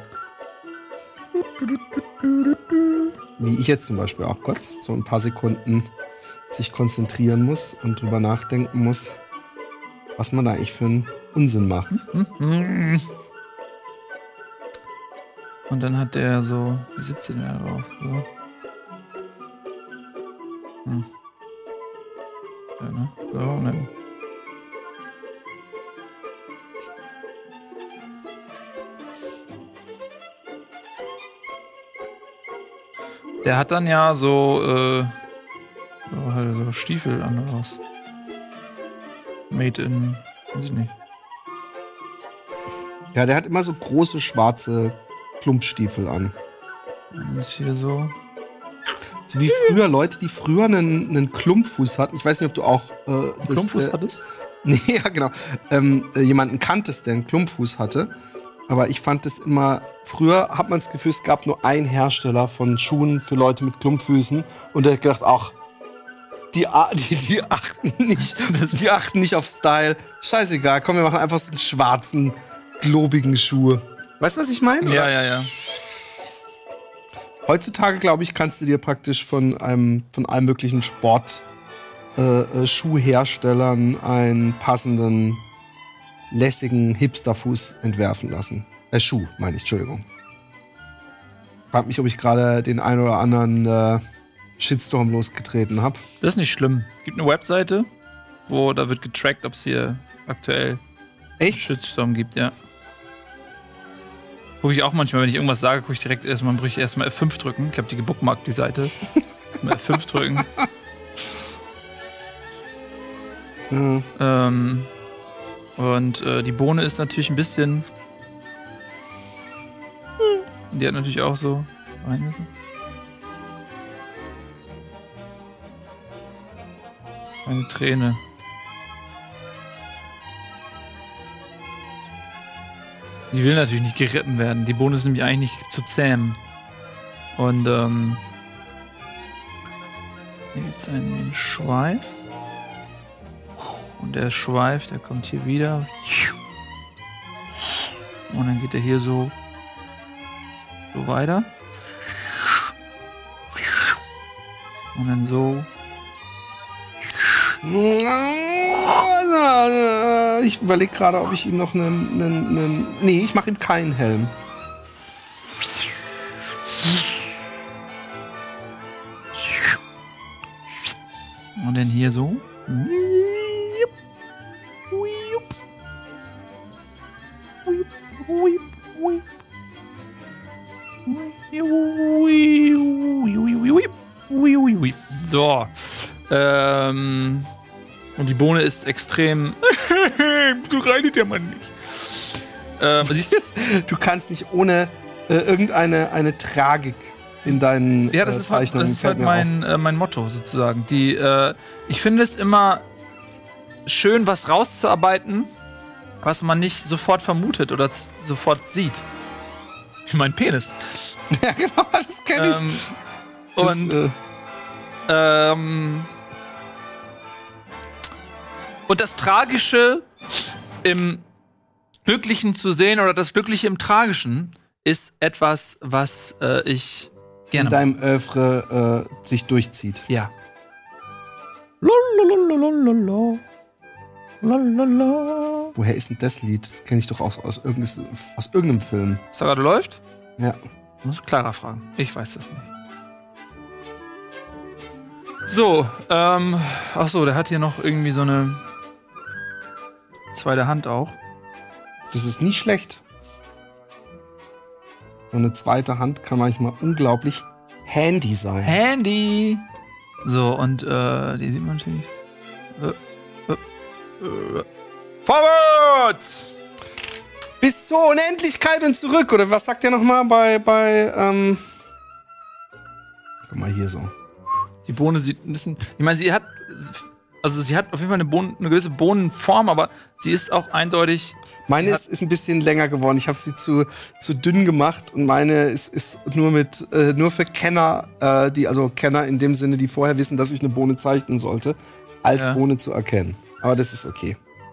wie ich jetzt zum Beispiel auch kurz, so ein paar Sekunden sich konzentrieren muss und drüber nachdenken muss, was man da eigentlich für einen Unsinn macht.
Und dann hat der so, wie sitzt der denn da drauf? So. Ja, ne? So, und dann. Der hat dann ja so Stiefel an oder was? Made in, weiß ich nicht.
Ja, der hat immer so große schwarze Klumpstiefel an.
Dann ist hier so.
So wie früher Leute, die früher einen Klumpfuß hatten. Ich weiß nicht, ob du auch das,
Klumpfuß hattest?
Nee, ja, genau. Jemanden kanntest, der einen Klumpfuß hatte. Aber ich fand das immer, früher hat man das Gefühl, es gab nur einen Hersteller von Schuhen für Leute mit Klumpfüßen. Und der hat gedacht, ach, die achten nicht auf Style. Scheißegal, komm, wir machen einfach so einen schwarzen, globigen Schuh. Weißt du, was ich meine?
Ja.
Heutzutage, glaube ich, kannst du dir praktisch von allen möglichen Schuhherstellern einen passenden, lässigen Hipsterfuß entwerfen lassen. Schuh, meine ich, Entschuldigung. Frag mich, ob ich gerade den einen oder anderen Shitstorm losgetreten habe.
Das ist nicht schlimm. Es gibt eine Webseite, wo da wird getrackt, ob es hier aktuell
Echt?
Shitstorm gibt, ja. Gucke ich auch manchmal, wenn ich irgendwas sage, gucke ich direkt erstmal F5 drücken. Ich habe die gebookmarkt, die Seite. Mal F5 drücken.
Ja.
Und die Bohne ist natürlich ein bisschen. Die hat natürlich auch so eine. Eine Träne. Die will natürlich nicht geritten werden. Die Bohne ist nämlich eigentlich nicht zu zähmen. Und hier gibt es einen Schweif. Und der Schweif, der kommt hier wieder. Und dann geht er hier so weiter. Und dann so.
Ich überlege gerade, ob ich ihm noch einen. Nee, ich mache ihm keinen Helm.
Und dann hier so. So. Und die Bohne ist extrem. Du reitet ja mal nicht.
Siehst du, du kannst nicht ohne irgendeine Tragik in deinen
ja, das
Zeichnungen.
Das ist halt mein Motto sozusagen. Ich finde es immer schön, was rauszuarbeiten, was man nicht sofort vermutet oder sofort sieht. Mein Penis.
Ja, genau, das kenne ich.
Und das Tragische im Glücklichen zu sehen oder das Glückliche im Tragischen ist etwas, was ich gerne
in deinem Oeuvre sich durchzieht.
Ja.
Woher ist denn das Lied? Das kenne ich doch aus irgendeinem Film.
Was da gerade läuft?
Ja.
Muss Clara fragen. Ich weiß das nicht. So, ach so, der hat hier noch irgendwie so eine zweite Hand auch.
Das ist nicht schlecht. So eine zweite Hand kann manchmal unglaublich handy sein.
Handy! So, und die sieht man natürlich. Vorwärts!
Bis zur Unendlichkeit und zurück, oder was sagt ihr nochmal bei guck mal hier so.
Die Bohne sieht ein bisschen. Ich meine, sie hat auf jeden Fall eine gewisse Bohnenform, aber sie ist auch eindeutig.
Meine ist ein bisschen länger geworden. Ich habe sie zu dünn gemacht und meine ist nur für Kenner, also Kenner in dem Sinne, die vorher wissen, dass ich eine Bohne zeichnen sollte, als Bohne zu erkennen. Aber das ist okay.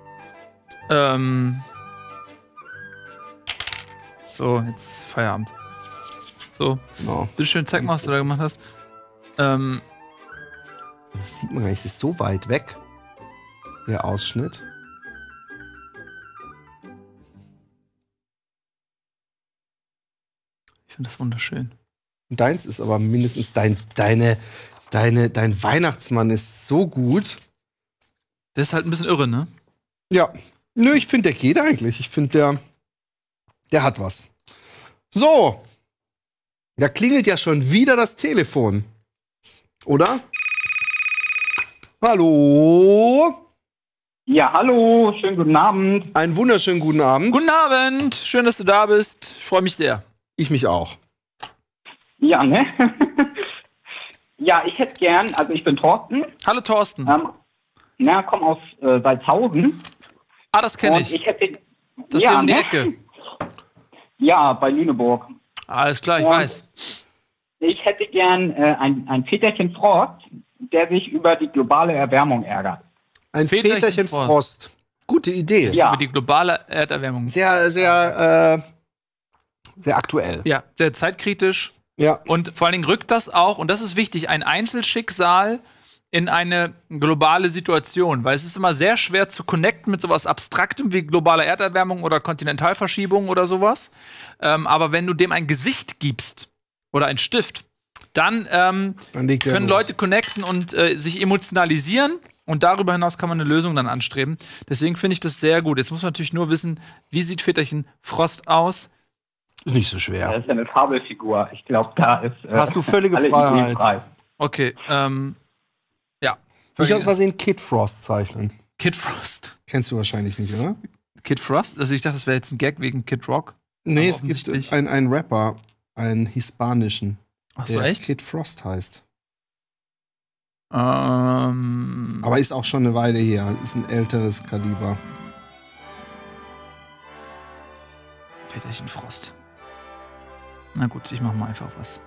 So, jetzt Feierabend. So,
genau.
Bitteschön, zeig mal, was du da gemacht hast.
Das sieht man gar nicht, es ist so weit weg, der Ausschnitt.
Ich finde das wunderschön.
Und deins ist aber mindestens dein Weihnachtsmann ist so gut.
Der ist halt ein bisschen irre, ne?
Ja. Nö, ich finde, der geht eigentlich. Ich finde, der hat was. So. Da klingelt ja schon wieder das Telefon. Oder? Hallo?
Ja, hallo, schönen guten Abend.
Einen wunderschönen guten Abend.
Guten Abend, schön, dass du da bist. Ich freue mich sehr.
Ich mich auch.
Ja, ne? Ja, ich hätte gern, also ich bin Thorsten.
Hallo Thorsten.
Komm aus Salzhausen.
Ah, das kenne ich. Das ist um die Ecke.
Ja, bei Lüneburg.
Alles klar, ich weiß.
Ich hätte gern ein Väterchen Frost, der sich über die globale Erwärmung ärgert.
Ein Väterchen Frost. Gute Idee.
Ja.
Über die globale Erderwärmung.
Sehr, sehr aktuell.
Ja, sehr zeitkritisch.
Ja.
Und vor allen Dingen rückt das auch, und das ist wichtig, ein Einzelschicksal in eine globale Situation. Weil es ist immer sehr schwer zu connecten mit sowas Abstraktem wie globale Erderwärmung oder Kontinentalverschiebung oder sowas. Aber wenn du dem ein Gesicht gibst oder ein Stift, dann können Leute connecten und sich emotionalisieren. Und darüber hinaus kann man eine Lösung dann anstreben. Deswegen finde ich das sehr gut. Jetzt muss man natürlich nur wissen, wie sieht Väterchen Frost aus?
Ist nicht so schwer.
Das ist ja eine Fabelfigur. Ich glaube, da ist.
Hast du völlige Freiheit.
Frei.
Okay, ja.
Nicht aus Versehen Kid Frost zeichnen.
Kid Frost.
Kennst du wahrscheinlich nicht, oder?
Kid Frost? Also ich dachte, das wäre jetzt ein Gag wegen Kid Rock.
Nee, es gibt einen Rapper. einen hispanischen.
Ach so,
der
echt?
Kid Frost heißt.
Aber
Aber ist auch schon eine Weile her. Ist ein älteres Kaliber.
Väterchen Frost. Na gut, ich mach mal einfach was.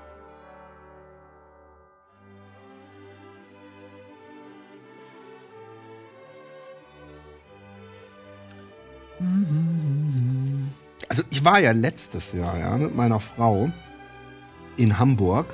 Also ich war ja letztes Jahr ja, mit meiner Frau in Hamburg.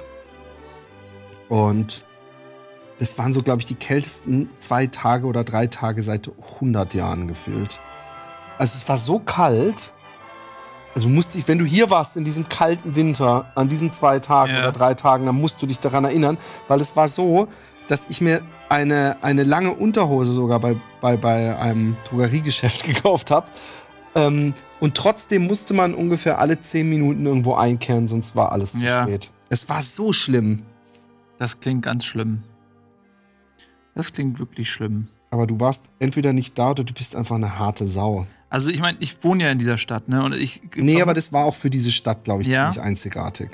Und das waren so, glaube ich, die kältesten 2 Tage oder 3 Tage seit 100 Jahren gefühlt. Also es war so kalt. Also musste ich, wenn du hier warst in diesem kalten Winter, an diesen 2 Tagen oder 3 Tagen, dann musst du dich daran erinnern, weil es war so, dass ich mir eine lange Unterhose sogar bei einem Drogeriegeschäft gekauft habe. Und trotzdem musste man ungefähr alle 10 Minuten irgendwo einkehren, sonst war alles zu spät. Es war so schlimm.
Das klingt ganz schlimm. Das klingt wirklich schlimm.
Aber du warst entweder nicht da oder du bist einfach eine harte Sau.
Also ich meine, ich wohne ja in dieser Stadt, ne? Und
Nee, aber das war auch für diese Stadt, glaube ich,
Ja?
ziemlich einzigartig.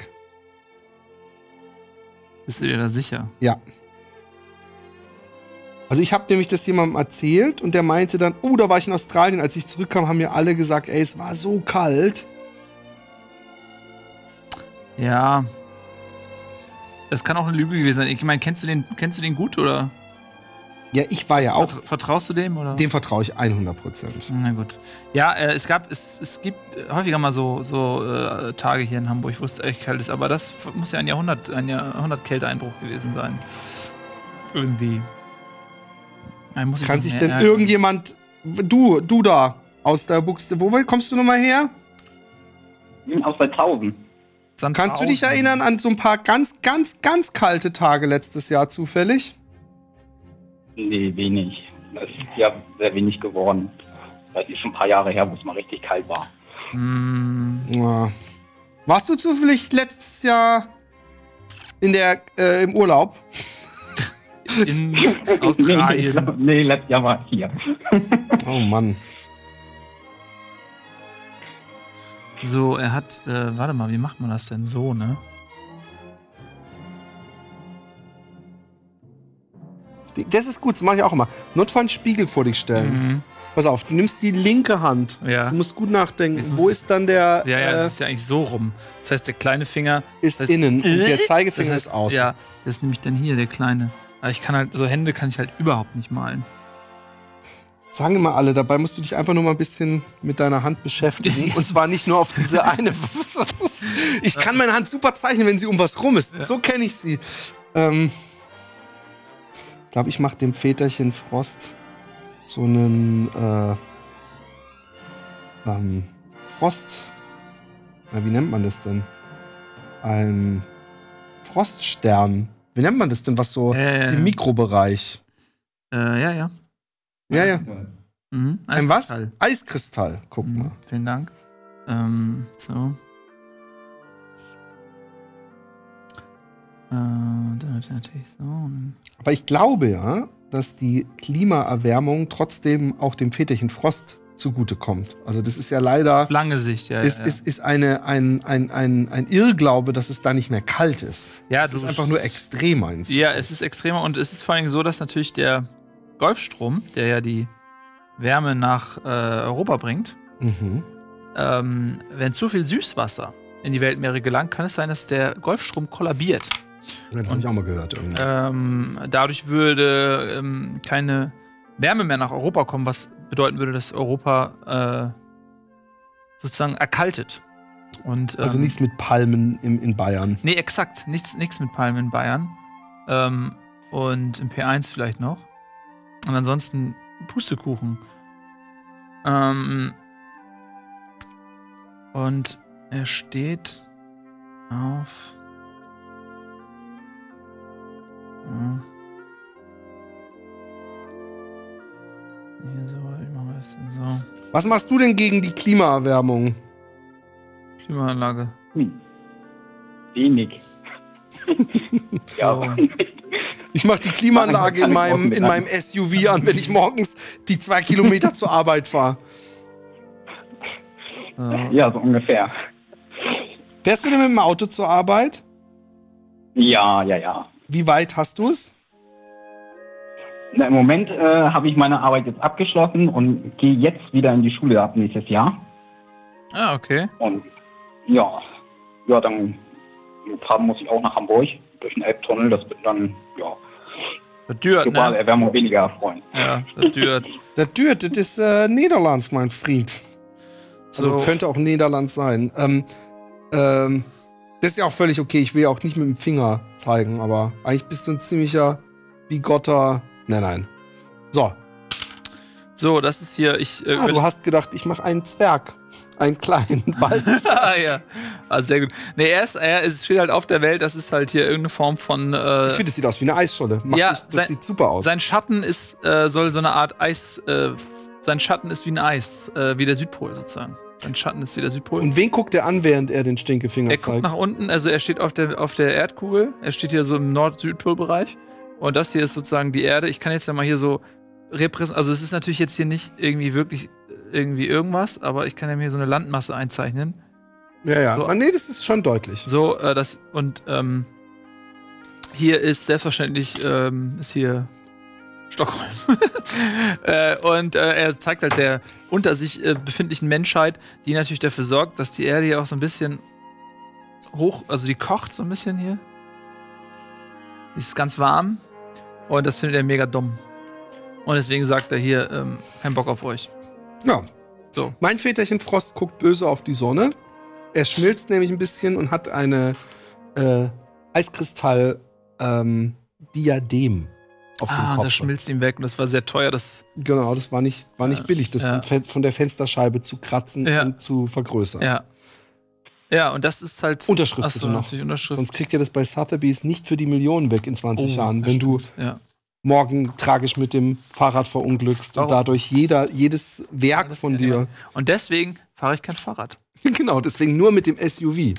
Bist du dir da sicher?
Ja. Also ich habe nämlich das jemandem erzählt und der meinte dann, oh, da war ich in Australien. Als ich zurückkam, haben mir alle gesagt, ey, es war so kalt.
Ja. Das kann auch eine Lüge gewesen sein. Ich meine, kennst du den gut oder?
Ja, ich war ja auch.
Vertraust du dem oder?
Dem vertraue ich 100%.
Na gut. Ja, es gibt häufiger mal so Tage hier in Hamburg, wo es echt kalt ist, aber das muss ja ein Jahrhundert Kälteeinbruch gewesen sein. Irgendwie.
Kann sich denn irgendjemand, du da, aus der Buchste, wo kommst du nochmal her?
Aus Sandhausen.
Kannst du dich erinnern an so ein paar ganz, ganz, ganz kalte Tage letztes Jahr zufällig?
Nee, wenig. Das ist ja sehr wenig geworden. Das ist schon ein paar Jahre her, wo es mal richtig kalt war.
Ja. Warst du zufällig letztes Jahr im Urlaub?
In Australien.
Nee, letztes Jahr war ich hier.
Oh Mann.
So, er hat, warte mal, wie macht man das denn so, ne?
Das ist gut, das mache ich auch immer. Notfalls einen Spiegel vor dich stellen. Pass auf, du nimmst die linke Hand.
Ja.
Du musst gut nachdenken. Wo ist dann der...
Ja, das ist ja eigentlich so rum. Das heißt, der kleine Finger
ist innen und der Zeigefinger ist außen.
Ja, das ist nämlich dann hier, der kleine. Aber ich kann halt, so Hände kann ich halt überhaupt nicht malen.
Sagen immer alle, dabei musst du dich einfach nur mal ein bisschen mit deiner Hand beschäftigen. Und zwar nicht nur auf diese eine... Ich kann meine Hand super zeichnen, wenn sie um was rum ist. Ja. So kenne ich sie. Ich glaube, ich mache dem Väterchen Frost so einen Frost... Na, wie nennt man das denn? Ein Froststern. Wie nennt man das denn, was so im Mikrobereich?
Ja.
Ja.
Mhm.
Ein was? Eiskristall. Guck mal.
Vielen Dank. So. Natürlich so.
Aber ich glaube ja, dass die Klimaerwärmung trotzdem auch dem Väterchen Frost zugutekommt. Also das ist ja leider...
Lange Sicht, ja.
Ist ein Irrglaube, dass es da nicht mehr kalt ist.
Ja,
es ist einfach nur extremer.
Ja, es ist extremer und es ist vor allem so, dass natürlich der Golfstrom, der ja die Wärme nach Europa bringt, wenn zu viel Süßwasser in die Weltmeere gelangt, kann es sein, dass der Golfstrom kollabiert.
Ja, das habe ich auch mal gehört.
Dadurch würde keine Wärme mehr nach Europa kommen, was bedeuten würde, dass Europa sozusagen erkaltet. Und,
also nichts mit Palmen in Bayern.
Nee, exakt. Nichts mit Palmen in Bayern. Und im P1 vielleicht noch. Und ansonsten Pustekuchen. Und er steht auf... Hier so, ich mach mal das denn so.
Was machst du denn gegen die Klimaerwärmung?
Klimaanlage.
Wenig.
Ja.
Ich mache die Klimaanlage in meinem SUV an, wenn ich morgens die 2 Kilometer zur Arbeit fahre.
Ja, so ungefähr.
Fährst du denn mit dem Auto zur Arbeit?
Ja, ja, ja.
Wie weit hast du es?
Na, im Moment habe ich meine Arbeit jetzt abgeschlossen und gehe jetzt wieder in die Schule ab nächstes Jahr.
Ah, okay.
Und ja, dann fahren muss ich auch nach Hamburg durch den Elbtunnel. Das wird dann, ja,
Verdürt,
globale
ne?
Erwärmung weniger erfreuen.
Ja, verdürt.
Das Dürt, das ist Niederlands, mein Freund. Also
So.
könnte auch Niederland sein. Das ist ja auch völlig okay. Ich will ja auch nicht mit dem Finger zeigen, aber eigentlich bist du ein ziemlicher bigotter. Nein.
So, das ist hier,
Du hast gedacht, ich mache einen Zwerg. Einen kleinen Waldzwerg.
Ah, ja. Ah, sehr gut. Nee, es steht halt auf der Welt, das ist halt hier irgendeine Form von.
Ich finde, das sieht aus wie eine Eisscholle. Das sieht super aus.
Sein Schatten soll so eine Art Eis. Sein Schatten ist wie ein Eis, wie der Südpol sozusagen. Sein Schatten ist wie der Südpol.
Und wen guckt er an, während er den Stinkefinger
Er
zeigt?
guckt nach unten, also er steht auf der Erdkugel. Er steht hier so im Nord-Südpol-Bereich. Und das hier ist sozusagen die Erde. Ich kann jetzt ja mal hier so repräsentieren. Also es ist natürlich jetzt hier nicht irgendwie wirklich irgendwie irgendwas, aber ich kann ja mir so eine Landmasse einzeichnen.
Ja.
So.
Nee, das ist schon deutlich.
So, hier ist selbstverständlich, ist hier Stockholm. Und er zeigt halt der unter sich befindlichen Menschheit, die natürlich dafür sorgt, dass die Erde hier auch so ein bisschen also die kocht so ein bisschen hier. Die ist ganz warm. Und das findet er mega dumm. Und deswegen sagt er hier, kein Bock auf euch.
Ja.
So.
Mein Väterchen Frost guckt böse auf die Sonne. Er schmilzt nämlich ein bisschen und hat eine Eiskristall-Diadem auf dem Kopf.
Das schmilzt ihm weg und das war sehr teuer.
Genau, das war nicht billig, das von der Fensterscheibe zu kratzen und zu vergrößern.
Ja. Ja, und das ist halt.
Unterschrift bitte noch.
Unterschrift.
Sonst kriegt ihr das bei Sotheby's nicht für die Millionen weg in 20 Jahren, wenn du
Ja.
morgen tragisch mit dem Fahrrad verunglückst und dadurch jedes Werk von dir.
Und deswegen fahre ich kein Fahrrad.
Genau, deswegen nur mit dem SUV.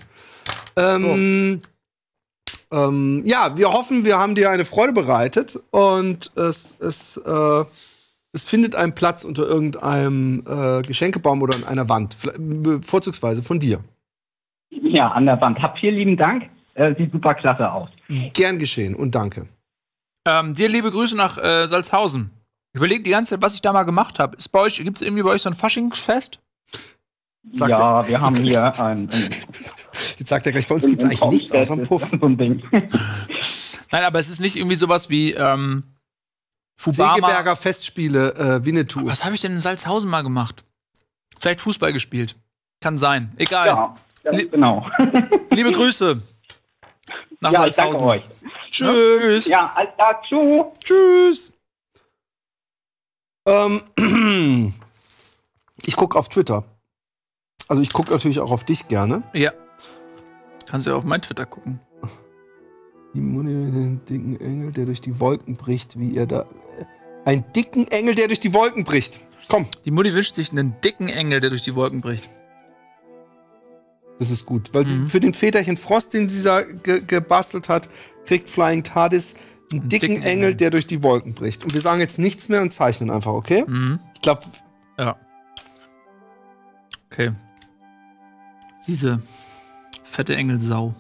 Ja, wir hoffen, wir haben dir eine Freude bereitet und es findet einen Platz unter irgendeinem Geschenkebaum oder an einer Wand, vorzugsweise von dir.
Ja, an der Wand. Habt vielen lieben Dank. Sieht super klasse aus.
Gern geschehen und danke.
Dir liebe Grüße nach Salzhausen. Ich überlege die ganze Zeit, was ich da mal gemacht habe. Gibt es irgendwie bei euch so ein Faschingsfest?
Ja, wir haben hier ein
Jetzt sagt er gleich, bei uns gibt es eigentlich nichts außer einem Puff.
So ein Ding.
Nein, aber es ist nicht irgendwie sowas wie Fubama.
Segeberger Festspiele, Winnetou.
Was habe ich denn in Salzhausen mal gemacht? Vielleicht Fußball gespielt. Kann sein. Egal.
Ja, genau.
Liebe Grüße. Nach
Ja, ich danke
Salzhausen.
euch.
Tschüss.
Ja, alles klar.
Tschüss. Ich gucke auf Twitter. Also ich gucke natürlich auch auf dich gerne.
Ja. Kannst du ja auf mein Twitter gucken.
Die Mutti, den dicken Engel, der durch die Wolken bricht, wie ihr da... Ein dicken Engel, der durch die Wolken bricht. Komm.
Die Mutti wünscht sich einen dicken Engel, der durch die Wolken bricht.
Das ist gut, weil sie für den Väterchen Frost, den sie da gebastelt hat, kriegt Flying TARDIS einen dicken Engel, der durch die Wolken bricht. Und wir sagen jetzt nichts mehr und zeichnen einfach, okay? Ich glaube...
Ja. Okay. Diese fette Engelsau.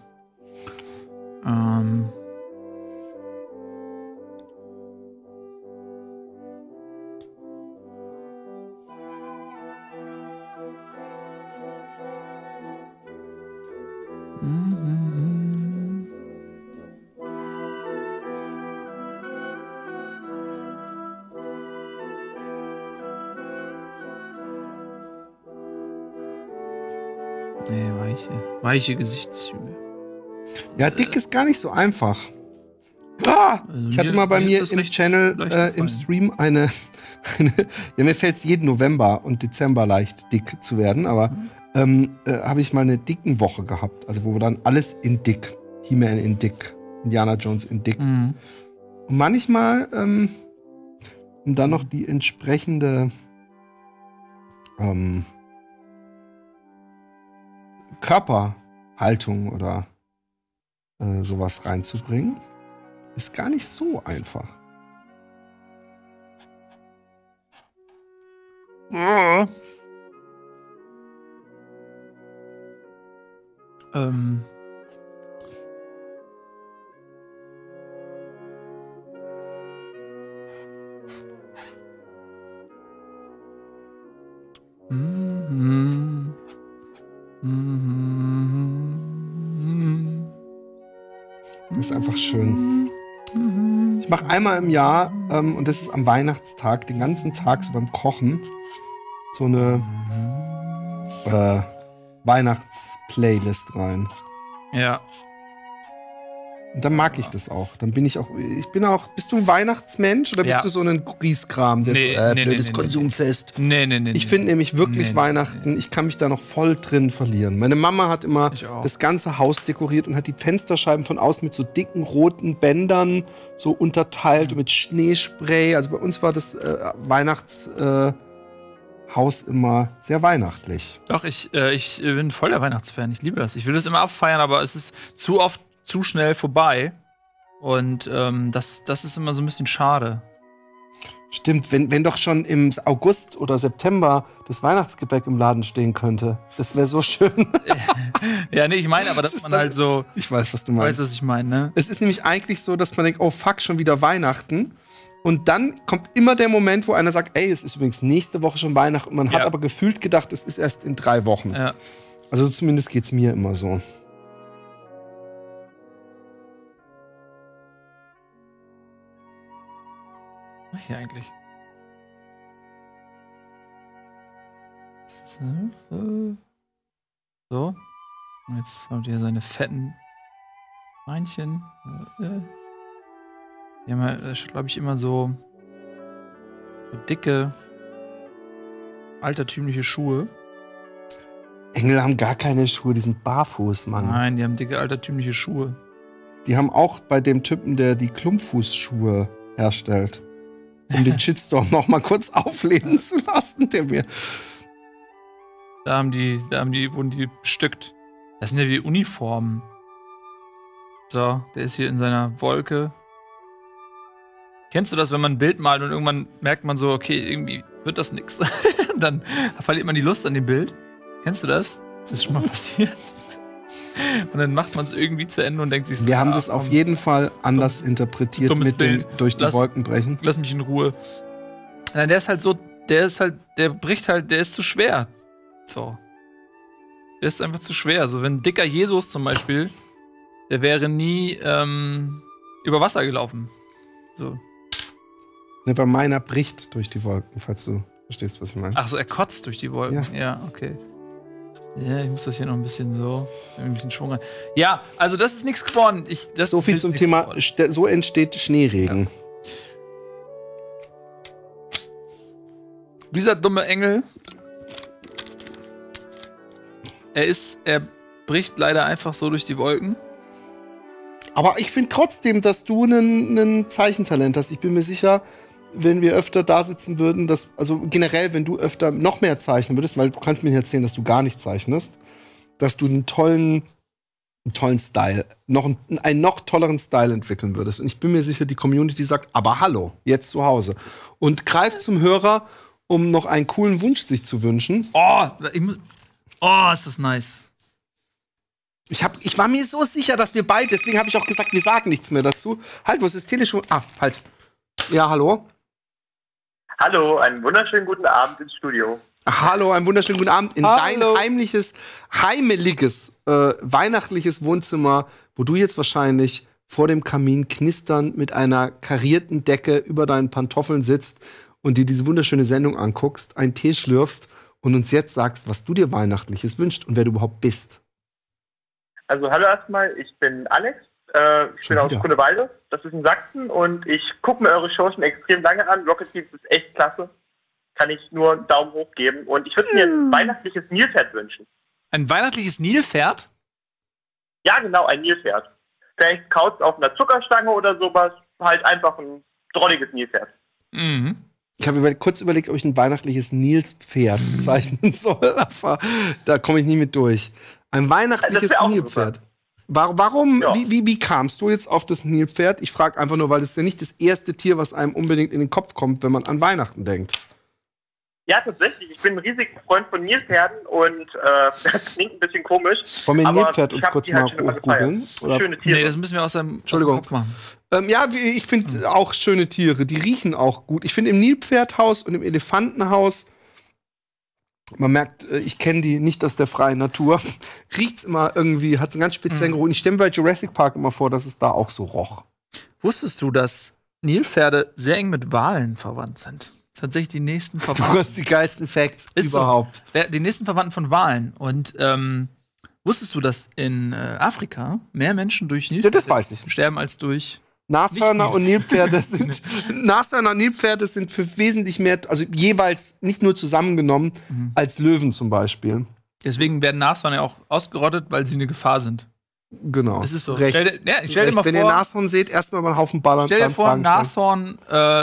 Nee, weiche Gesichtszüge.
Ja, dick ist gar nicht so einfach. Ich hatte mal bei mir im Channel, im Stream ja, mir fällt es jeden November und Dezember leicht, dick zu werden, aber habe ich mal eine dicken Woche gehabt. Also wo wir dann alles in dick. He-Man in dick, Indiana Jones in dick. Und manchmal und dann noch die entsprechende Körperhaltung oder sowas reinzubringen, ist gar nicht so einfach. Das ist einfach schön. Ich mache einmal im Jahr, und das ist am Weihnachtstag, den ganzen Tag so beim Kochen, so eine Weihnachts-Playlist rein.
Ja.
Und dann mag ich das auch. Dann bin ich auch, bist du ein Weihnachtsmensch oder bist du so ein Grießkram, der blödes Konsumfest?
Nee.
Ich finde nämlich wirklich Weihnachten, ich kann mich da noch voll drin verlieren. Meine Mama hat immer das ganze Haus dekoriert und hat die Fensterscheiben von außen mit so dicken roten Bändern so unterteilt und mit Schneespray. Also bei uns war das Weihnachtshaus immer sehr weihnachtlich.
Doch, ich bin voll der Weihnachtsfan. Ich liebe das. Ich will das immer abfeiern, aber es ist zu oft zu schnell vorbei. Und das ist immer so ein bisschen schade.
Stimmt, wenn doch schon im August oder September das Weihnachtsgebäck im Laden stehen könnte. Das wäre so schön.
Ja, nee, ich meine aber, dass man halt so...
Ich weiß, was du meinst.
Weißt du, was ich meine, ne?
Es ist nämlich eigentlich so, dass man denkt, oh fuck, schon wieder Weihnachten. Und dann kommt immer der Moment, wo einer sagt, ey, es ist übrigens nächste Woche schon Weihnachten. Man hat aber gefühlt gedacht, es ist erst in 3 Wochen.
Ja.
Also zumindest geht's mir immer so.
Was mach ich eigentlich? So. Und jetzt habt ihr seine fetten Beinchen. Die haben ja, glaube ich, immer so dicke, altertümliche Schuhe.
Engel haben gar keine Schuhe, die sind barfuß, Mann.
Nein, die haben dicke, altertümliche Schuhe.
Die haben auch bei dem Typen, der die Klumpfußschuhe herstellt, um den Shitstorm noch mal kurz aufleben zu lassen, der mir...
wurden die bestückt. Das sind ja wie Uniformen. So, der ist hier in seiner Wolke. Kennst du das, wenn man ein Bild malt und irgendwann merkt man so, okay, irgendwie wird das nix. Dann verliert man die Lust an dem Bild. Kennst du das? Das ist schon mal passiert. Und dann macht man es irgendwie zu Ende und denkt sich so,
wir haben das auf jeden Fall anders interpretiert mit dem durch die Wolken brechen.
Lass mich in Ruhe. Nein, der ist halt so, der ist zu schwer. So. Der ist einfach zu schwer. Also wenn ein dicker Jesus zum Beispiel, der wäre nie über Wasser gelaufen. So.
Ne, bei meiner bricht durch die Wolken, falls du verstehst, was ich meine.
Ach so, er kotzt durch die Wolken. Ja, okay. Ja, ich muss das hier noch ein bisschen so, ein bisschen Schwung rein. Ja, also das ist nichts geworden.
So viel zum Thema, so entsteht Schneeregen. Ja.
Dieser dumme Engel, er bricht leider einfach so durch die Wolken.
Aber ich finde trotzdem, dass du ein Zeichentalent hast. Ich bin mir sicher, wenn wir öfter da sitzen würden, also generell, wenn du öfter noch mehr zeichnen würdest, weil du kannst mir nicht erzählen, dass du gar nicht zeichnest, dass du einen tollen Style, einen noch tolleren Style entwickeln würdest. Und ich bin mir sicher, die Community sagt, aber hallo, jetzt zu Hause. Und greift zum Hörer, um noch einen coolen Wunsch sich zu wünschen.
Ist das nice.
Ich war mir so sicher, dass wir beide, deswegen habe ich auch gesagt, wir sagen nichts mehr dazu. Halt, wo ist das Telefon? Halt. Ja, hallo?
Hallo, einen wunderschönen guten Abend ins Studio.
Hallo, einen wunderschönen guten Abend in dein heimeliges, weihnachtliches Wohnzimmer, wo du jetzt wahrscheinlich vor dem Kamin knisternd mit einer karierten Decke über deinen Pantoffeln sitzt und dir diese wunderschöne Sendung anguckst, einen Tee schlürfst und uns jetzt sagst, was du dir Weihnachtliches wünschst und wer du überhaupt bist.
Also hallo erstmal, ich bin Alex, ich bin aus Grunewalde, das ist in Sachsen und ich gucke mir eure Show schon extrem lange an. Rocket Beans ist echt klasse, kann ich nur einen Daumen hoch geben und ich würde mir ein weihnachtliches Nilpferd wünschen.
Ein weihnachtliches Nilpferd?
Ja genau, ein Nilpferd. Vielleicht Kauz auf einer Zuckerstange oder sowas, halt einfach ein drolliges Nilpferd.
Mhm.
Ich habe kurz überlegt, ob ich ein weihnachtliches Nilspferd zeichnen soll, aber da komme ich nie mit durch. Ein weihnachtliches Nilpferd. Warum? Ja. Wie kamst du jetzt auf das Nilpferd? Ich frage einfach nur, weil das ist ja nicht das erste Tier, was einem unbedingt in den Kopf kommt, wenn man an Weihnachten denkt.
Ja, tatsächlich. Ich bin ein riesiger Freund von Nilpferden und das klingt ein bisschen komisch.
Wollen wir ein
aber
Nilpferd uns
ich hab
kurz
die
mal
halt schon immer
hochgoogeln?
gefeiert.
Oder?
Schöne Tiere.
Nee, das müssen wir aus dem
Entschuldigung.
Kopf machen.
Ja, ich finde auch schöne Tiere. Die riechen auch gut. Ich finde im Nilpferdhaus und im Elefantenhaus, man merkt, ich kenne die nicht aus der freien Natur, riecht's immer irgendwie, hat einen ganz speziellen Geruch. Und ich stelle mir bei Jurassic Park immer vor, dass es da auch so roch.
Wusstest du, dass Nilpferde sehr eng mit Walen verwandt sind? Tatsächlich die nächsten
Du
Verwandten.
hast die geilsten Facts
Ist so.
überhaupt.
Die nächsten Verwandten von Walen. Und wusstest du, dass in Afrika mehr Menschen durch Nilpferde
das weiß ich.
sterben als durch
Nashörner
Nicht
und Nilpferde sind Nashörner und Nilpferde sind für wesentlich mehr, also jeweils nicht nur zusammengenommen, als Löwen zum Beispiel.
Deswegen werden Nashörner ja auch ausgerottet, weil sie eine Gefahr sind.
Genau.
Es ist so.
Recht.
Stell dir mal
Wenn
vor,
ihr Nashorn seht, erstmal einen Haufen ballern.
stell dir
dann
vor,
Fragen stellen.
Nashorn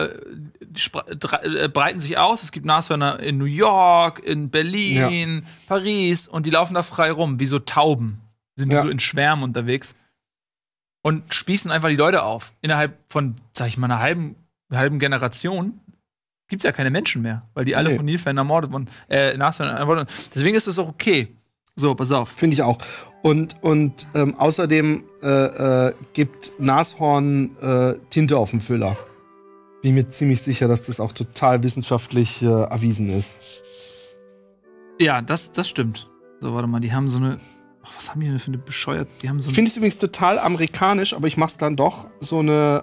breiten sich aus. Es gibt Nashörner in New York, in Berlin, Paris und die laufen da frei rum, wie so Tauben. Sind die so in Schwärmen unterwegs und spießen einfach die Leute auf. Innerhalb von, sag ich mal, einer halben Generation gibt's ja keine Menschen mehr, weil die alle von Nilpferden ermordet wurden, Nashörner ermordet wurden. Deswegen ist das auch okay. So, pass auf.
Finde ich auch. Und außerdem gibt Nashorn Tinte auf dem Füller. Bin mir ziemlich sicher, dass das auch total wissenschaftlich erwiesen ist.
Ja, das stimmt. So, warte mal, die haben so eine. Ach, was haben die denn für eine bescheuert? Die haben so
Ich finde es übrigens total amerikanisch, aber ich mach's dann doch so eine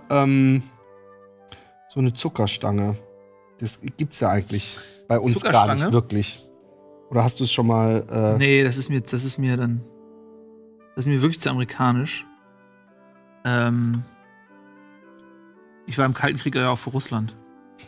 Zuckerstange. Das gibt's ja eigentlich bei uns gar nicht wirklich. Oder hast du es schon mal?
Nee, das ist mir wirklich zu amerikanisch. Ich war im Kalten Krieg ja auch für Russland.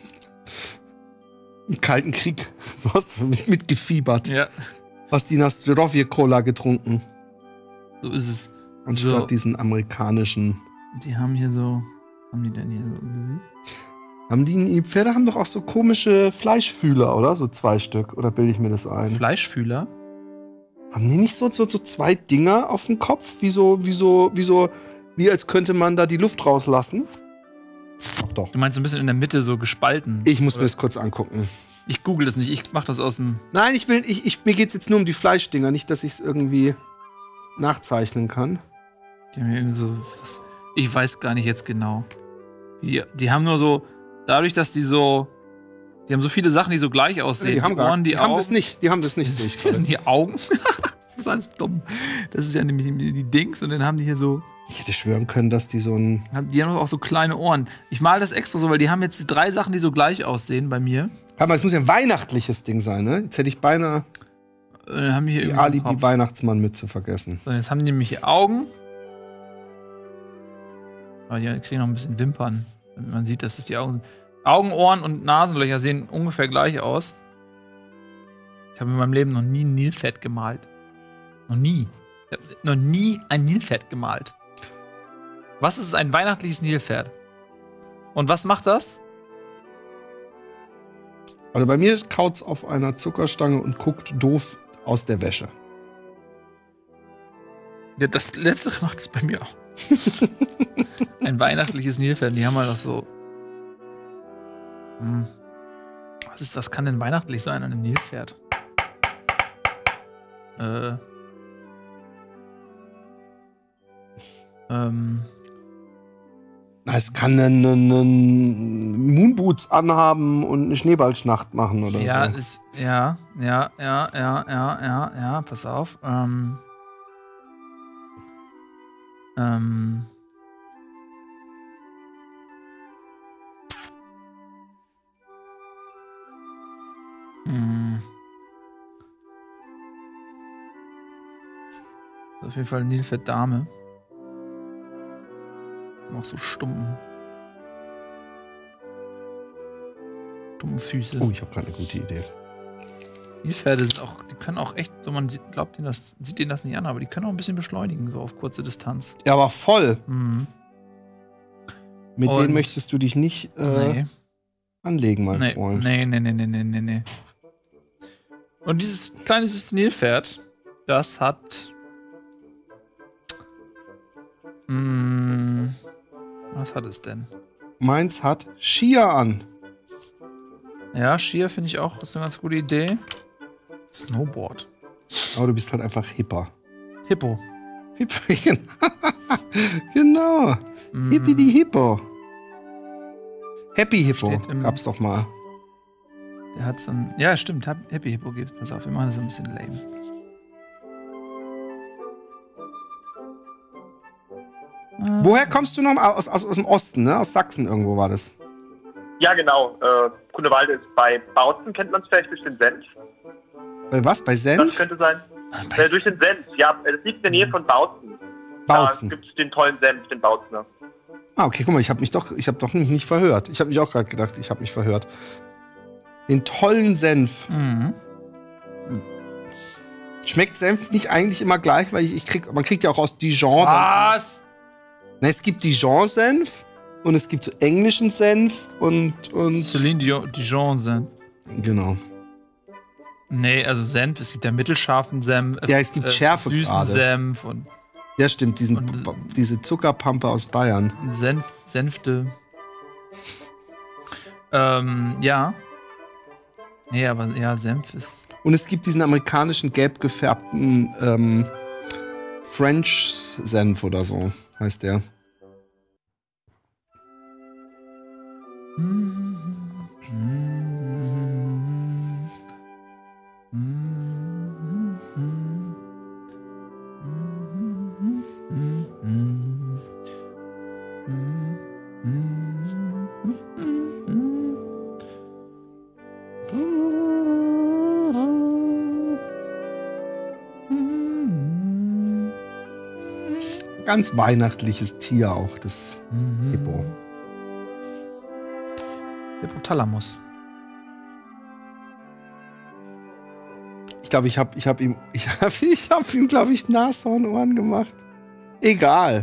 Im Kalten Krieg. So hast du mitgefiebert.
Ja.
Hast die Nastrovje-Cola getrunken.
So ist es.
Anstatt diesen amerikanischen.
Die haben hier so. Haben die denn hier so?
Die Pferde haben doch auch so komische Fleischfühler, oder? So 2 Stück. Oder bilde ich mir das ein?
Fleischfühler?
Haben die nicht so 2 Dinger auf dem Kopf? Wie als könnte man da die Luft rauslassen? Ach doch.
Du meinst so ein bisschen in der Mitte so gespalten?
Ich muss mir das kurz angucken.
Ich google das nicht, ich mach das aus dem.
Nein, mir geht's jetzt nur um die Fleischdinger, nicht, dass ich es irgendwie nachzeichnen kann.
Die haben irgendwie so. Ich weiß gar nicht jetzt genau. Die haben nur so. Dadurch, dass die haben so viele Sachen, die so gleich aussehen.
Die haben das nicht, sehe ich
Das sind die Augen. Das ist alles dumm. Das ist ja nämlich die Dings und dann haben die hier so.
Ich hätte schwören können, dass die so ein.
Die haben auch so kleine Ohren. Ich male das extra so, weil die haben jetzt 3 Sachen, die so gleich aussehen bei mir.
Warte mal, es muss ja ein weihnachtliches Ding sein, ne? Jetzt hätte ich beinahe
haben die hier
die Alibi-Weihnachtsmann-Mütze vergessen.
So, jetzt haben die nämlich hier Augen. Aber die kriegen noch ein bisschen Wimpern. Man sieht, dass das die Augen sind. Augen, Ohren und Nasenlöcher sehen ungefähr gleich aus. Ich habe in meinem Leben noch nie ein Nilpferd gemalt. Noch nie. Ich habe noch nie ein Nilpferd gemalt. Was ist ein weihnachtliches Nilpferd? Und was macht das?
Also bei mir kaut's auf einer Zuckerstange und guckt doof aus der Wäsche.
Ja, das Letztere macht es bei mir auch. Ein weihnachtliches Nilpferd, die haben halt auch so. Was kann denn weihnachtlich sein an einem Nilpferd?
Es kann einen Moonboots anhaben und eine Schneeballschlacht machen oder so.
Ja, pass auf. Das ist auf jeden Fall eine Nilpferd-Dame. Auch so stumme Füße.
Oh, ich habe gerade eine gute Idee.
Nilpferde sind auch, die können auch echt, so man sieht denen das nicht an, aber die können auch ein bisschen beschleunigen, so auf kurze Distanz.
Ja, aber voll. Mit
Und
denen möchtest du dich nicht anlegen, mein Freund.
Nee. Und dieses kleine süße Nilpferd, das hat. Was hat es denn?
Meins hat Skier an.
Ja, Skier finde ich auch, ist eine ganz gute Idee. Snowboard.
Aber du bist halt einfach hipper.
Hippo.
Genau. Hippie die Hippo. Happy Hippo
Steht im-
gab's doch mal.
Der hat so ein. Ja, stimmt, Happy Hippo gibt. Pass auf, wir machen das ein bisschen lame.
Woher kommst du noch? Aus dem Osten, ne? Aus Sachsen irgendwo war das.
Ja, genau. Grunewalde ist bei Bautzen, kennt man es vielleicht durch den Senf.
Bei was? Bei
Das
Senf?
könnte sein. Durch den Senf, ja. Das liegt in der Nähe von Bautzen.
Bautzen.
Da gibt es den tollen Senf, den Bautzener.
Ah, okay, guck mal, ich habe doch mich nicht verhört. Ich habe mich auch gerade gedacht, ich habe mich verhört. Den tollen Senf.
Mhm.
Schmeckt Senf nicht eigentlich immer gleich, weil man kriegt ja auch aus Dijon.
Was?
Na, es gibt Dijon-Senf und es gibt so englischen Senf und
Celine Dijon Senf.
genau.
Nee, also Senf, es gibt ja mittelscharfen Senf.
Ja, es gibt Schärfe
süßen
gerade.
Senf und
Ja, stimmt, diese Zuckerpampe aus Bayern.
Senfte. Ja. Nee, aber ja, Senf ist.
Und es gibt diesen amerikanischen gelb gefärbten French Senf oder so, heißt der. Ganz weihnachtliches Tier auch, das Hippo.
Hypothalamus.
Ich glaube, ich hab ihm, glaube ich, Nashornohren gemacht. Egal.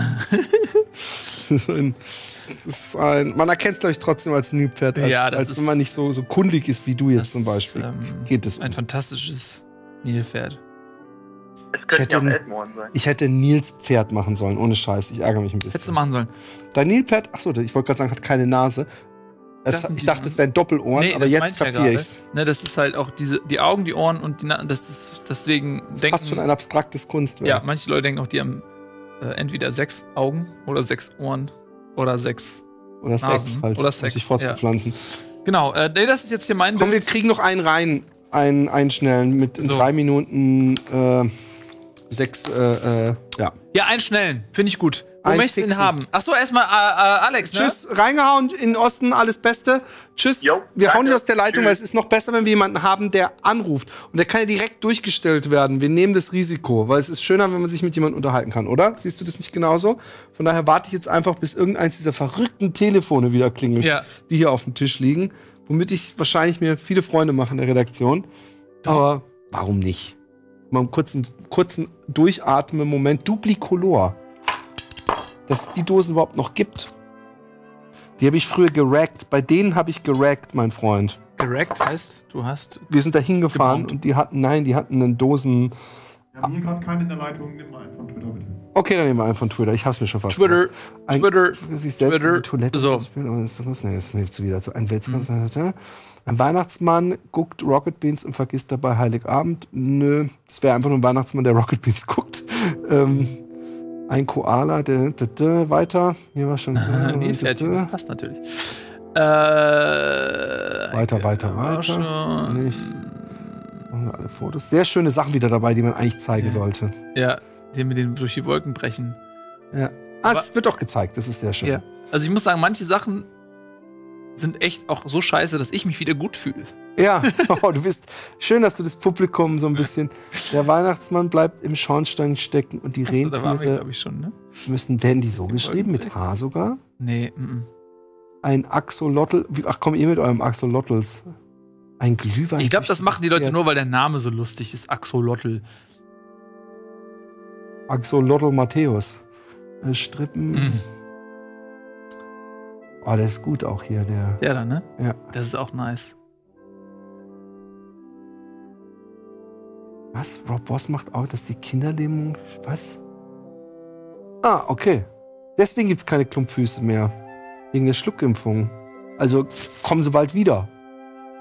Man erkennt es, glaube ich, trotzdem als Nilpferd, als wenn man nicht so kundig ist wie du jetzt zum Beispiel. Geht es
ein fantastisches Nilpferd.
Es könnte ja auch Elfmohren sein.
Ich hätte Nils Pferd machen sollen, ohne Scheiß. Ich ärgere mich ein bisschen.
Hättest du machen sollen.
Dein Nilpferd, achso, ich wollte gerade sagen, hat keine Nase. Ich dachte, es wären Doppelohren, aber jetzt kapiere ich's.
Ne, das ist halt auch die Augen, die Ohren und die Nasen, das ist deswegen
das ist fast schon ein abstraktes Kunstwerk.
Ja, manche Leute denken auch, die haben entweder 6 Augen oder 6 Ohren oder 6
oder Sex halt,
oder Sex,
um sich fortzupflanzen.
Ja. Genau, nee, das ist jetzt hier mein
Komm,
Bild.
wir kriegen noch einen rein, einen schnellen mit in 3 Minuten 6, ja.
Ja, einen schnellen, finde ich gut. Wo
Einen
möchtest du ihn
fixen.
haben? Achso, erstmal Alex, ne?
Tschüss, reingehauen in den Osten, alles Beste. Tschüss.
Jo,
wir
danke.
hauen dich aus der Leitung,
Tschüss.
weil es ist noch besser, wenn wir jemanden haben, der anruft. Und der kann ja direkt durchgestellt werden. Wir nehmen das Risiko, weil es ist schöner, wenn man sich mit jemandem unterhalten kann, oder? Siehst du das nicht genauso? Von daher warte ich jetzt einfach, bis irgendeins dieser verrückten Telefone wieder klingelt, die hier auf dem Tisch liegen. Womit ich wahrscheinlich mir viele Freunde mache in der Redaktion. Aber warum nicht? Mal einen kurzen Durchatmen-Moment. Duplicolor. Dass es die Dosen überhaupt noch gibt. Die habe ich früher gerackt. Bei denen habe ich gerackt, mein Freund.
Gerackt heißt, du hast.
Wir sind da hingefahren und die hatten einen Dosen.
Wir haben hier gerade keinen in der Leitung. Nimm mal einen von Twitter, bitte.
Okay, dann nehmen wir einen von Twitter. Ich hab's mir schon fast
Twitter.
sich selbst in die Toilette
So.
das hilft wieder so. Ein Ein Weihnachtsmann guckt Rocket Beans und vergisst dabei Heiligabend. Nö, das wäre einfach nur ein Weihnachtsmann, der Rocket Beans guckt. Ein Koala, weiter. Hier war schon.
Nilpferdchen, das passt natürlich.
Weiter. Nicht. Machen wir alle Fotos. Sehr schöne Sachen wieder dabei, die man eigentlich zeigen sollte.
Ja, die mit denen durch die Wolken brechen.
Ja. Es wird doch gezeigt, das ist sehr schön.
Ja. Also ich muss sagen, manche Sachen sind echt auch so scheiße, dass ich mich wieder gut fühle.
Ja, du bist schön, dass du das Publikum so ein bisschen. Der Weihnachtsmann bleibt im Schornstein stecken und die Rentiere
Da waren wir, glaube ich, schon, ne?
werden die so geschrieben? Mit H sogar?
Nee,
Ein Axolotl. Ach komm, ihr mit eurem Axolotls. Ein Glühwein.
Ich glaube, das machen die Leute nur, weil der Name so lustig ist. Axolotl.
Axolotl Matthäus. Strippen. Oh, der ist gut auch hier, der.
Der da, ne?
Ja.
Das ist auch nice.
Was? Rob Boss macht auch, dass die Kinderlähmung. Was? Ah, okay. Deswegen gibt's keine Klumpfüße mehr. Wegen der Schluckimpfung. Also kommen sie bald wieder.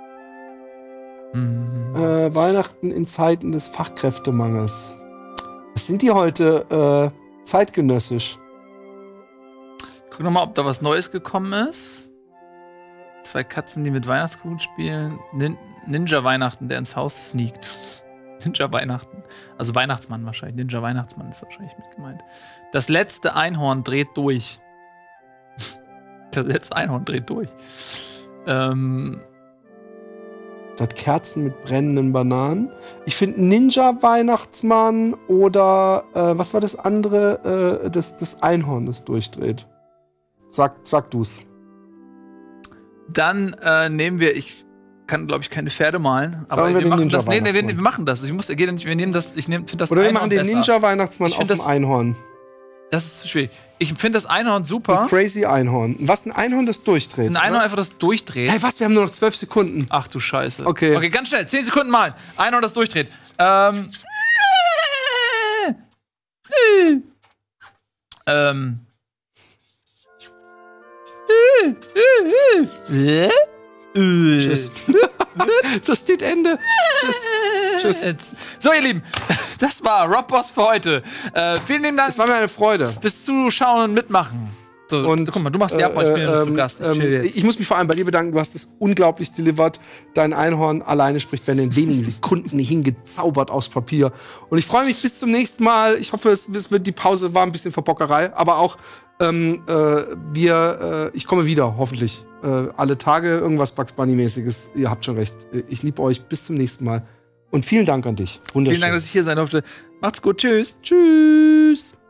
Weihnachten in Zeiten des Fachkräftemangels. Was sind die heute zeitgenössisch?
Guck noch mal, ob da was Neues gekommen ist. 2 Katzen, die mit Weihnachtskuchen spielen. Ninja-Weihnachten, der ins Haus sneakt. Ninja-Weihnachten. Also Weihnachtsmann wahrscheinlich. Ninja-Weihnachtsmann ist wahrscheinlich mit gemeint. Das letzte Einhorn dreht durch. Das letzte Einhorn dreht durch.
Hat Kerzen mit brennenden Bananen. Ich finde Ninja-Weihnachtsmann oder was war das andere? Das Einhorn, das durchdreht. Sag du's.
Dann nehmen wir, ich kann, glaube ich, keine Pferde malen, aber wir machen das. Nee, wir machen das. Wir nehmen das. Finde das.
Oder wir machen den Ninja-Weihnachtsmann auf dem Einhorn.
Das ist zu schwierig. Ich finde das Einhorn super.
Ein crazy Einhorn. Was, ein Einhorn, das durchdreht?
Ein Einhorn einfach, das durchdreht.
Hey, was? Wir haben nur noch 12 Sekunden.
Ach du Scheiße.
Okay.
Okay, ganz schnell. 10 Sekunden malen. Einhorn, das durchdreht.
Tschüss. Das steht Ende. Tschüss.
So, ihr Lieben, das war Rob Boss für heute. Vielen lieben Dank.
Es war mir eine Freude.
Bis Zuschauen und Mitmachen. So, und guck mal, du machst die Abwahl, ich bin ja zu Gast.
Ich muss mich vor allem bei dir bedanken, du hast es unglaublich delivered. Dein Einhorn alleine spricht Bände in wenigen Sekunden hingezaubert aufs Papier. Und ich freue mich bis zum nächsten Mal. Ich hoffe, die Pause war ein bisschen Verbockerei, aber auch ich komme wieder, hoffentlich. Alle Tage irgendwas Bugs Bunny-mäßiges. Ihr habt schon recht. Ich liebe euch. Bis zum nächsten Mal. Und vielen Dank an dich. Wunderschön.
Vielen Dank, dass ich hier sein durfte. Macht's gut. Tschüss.
Tschüss.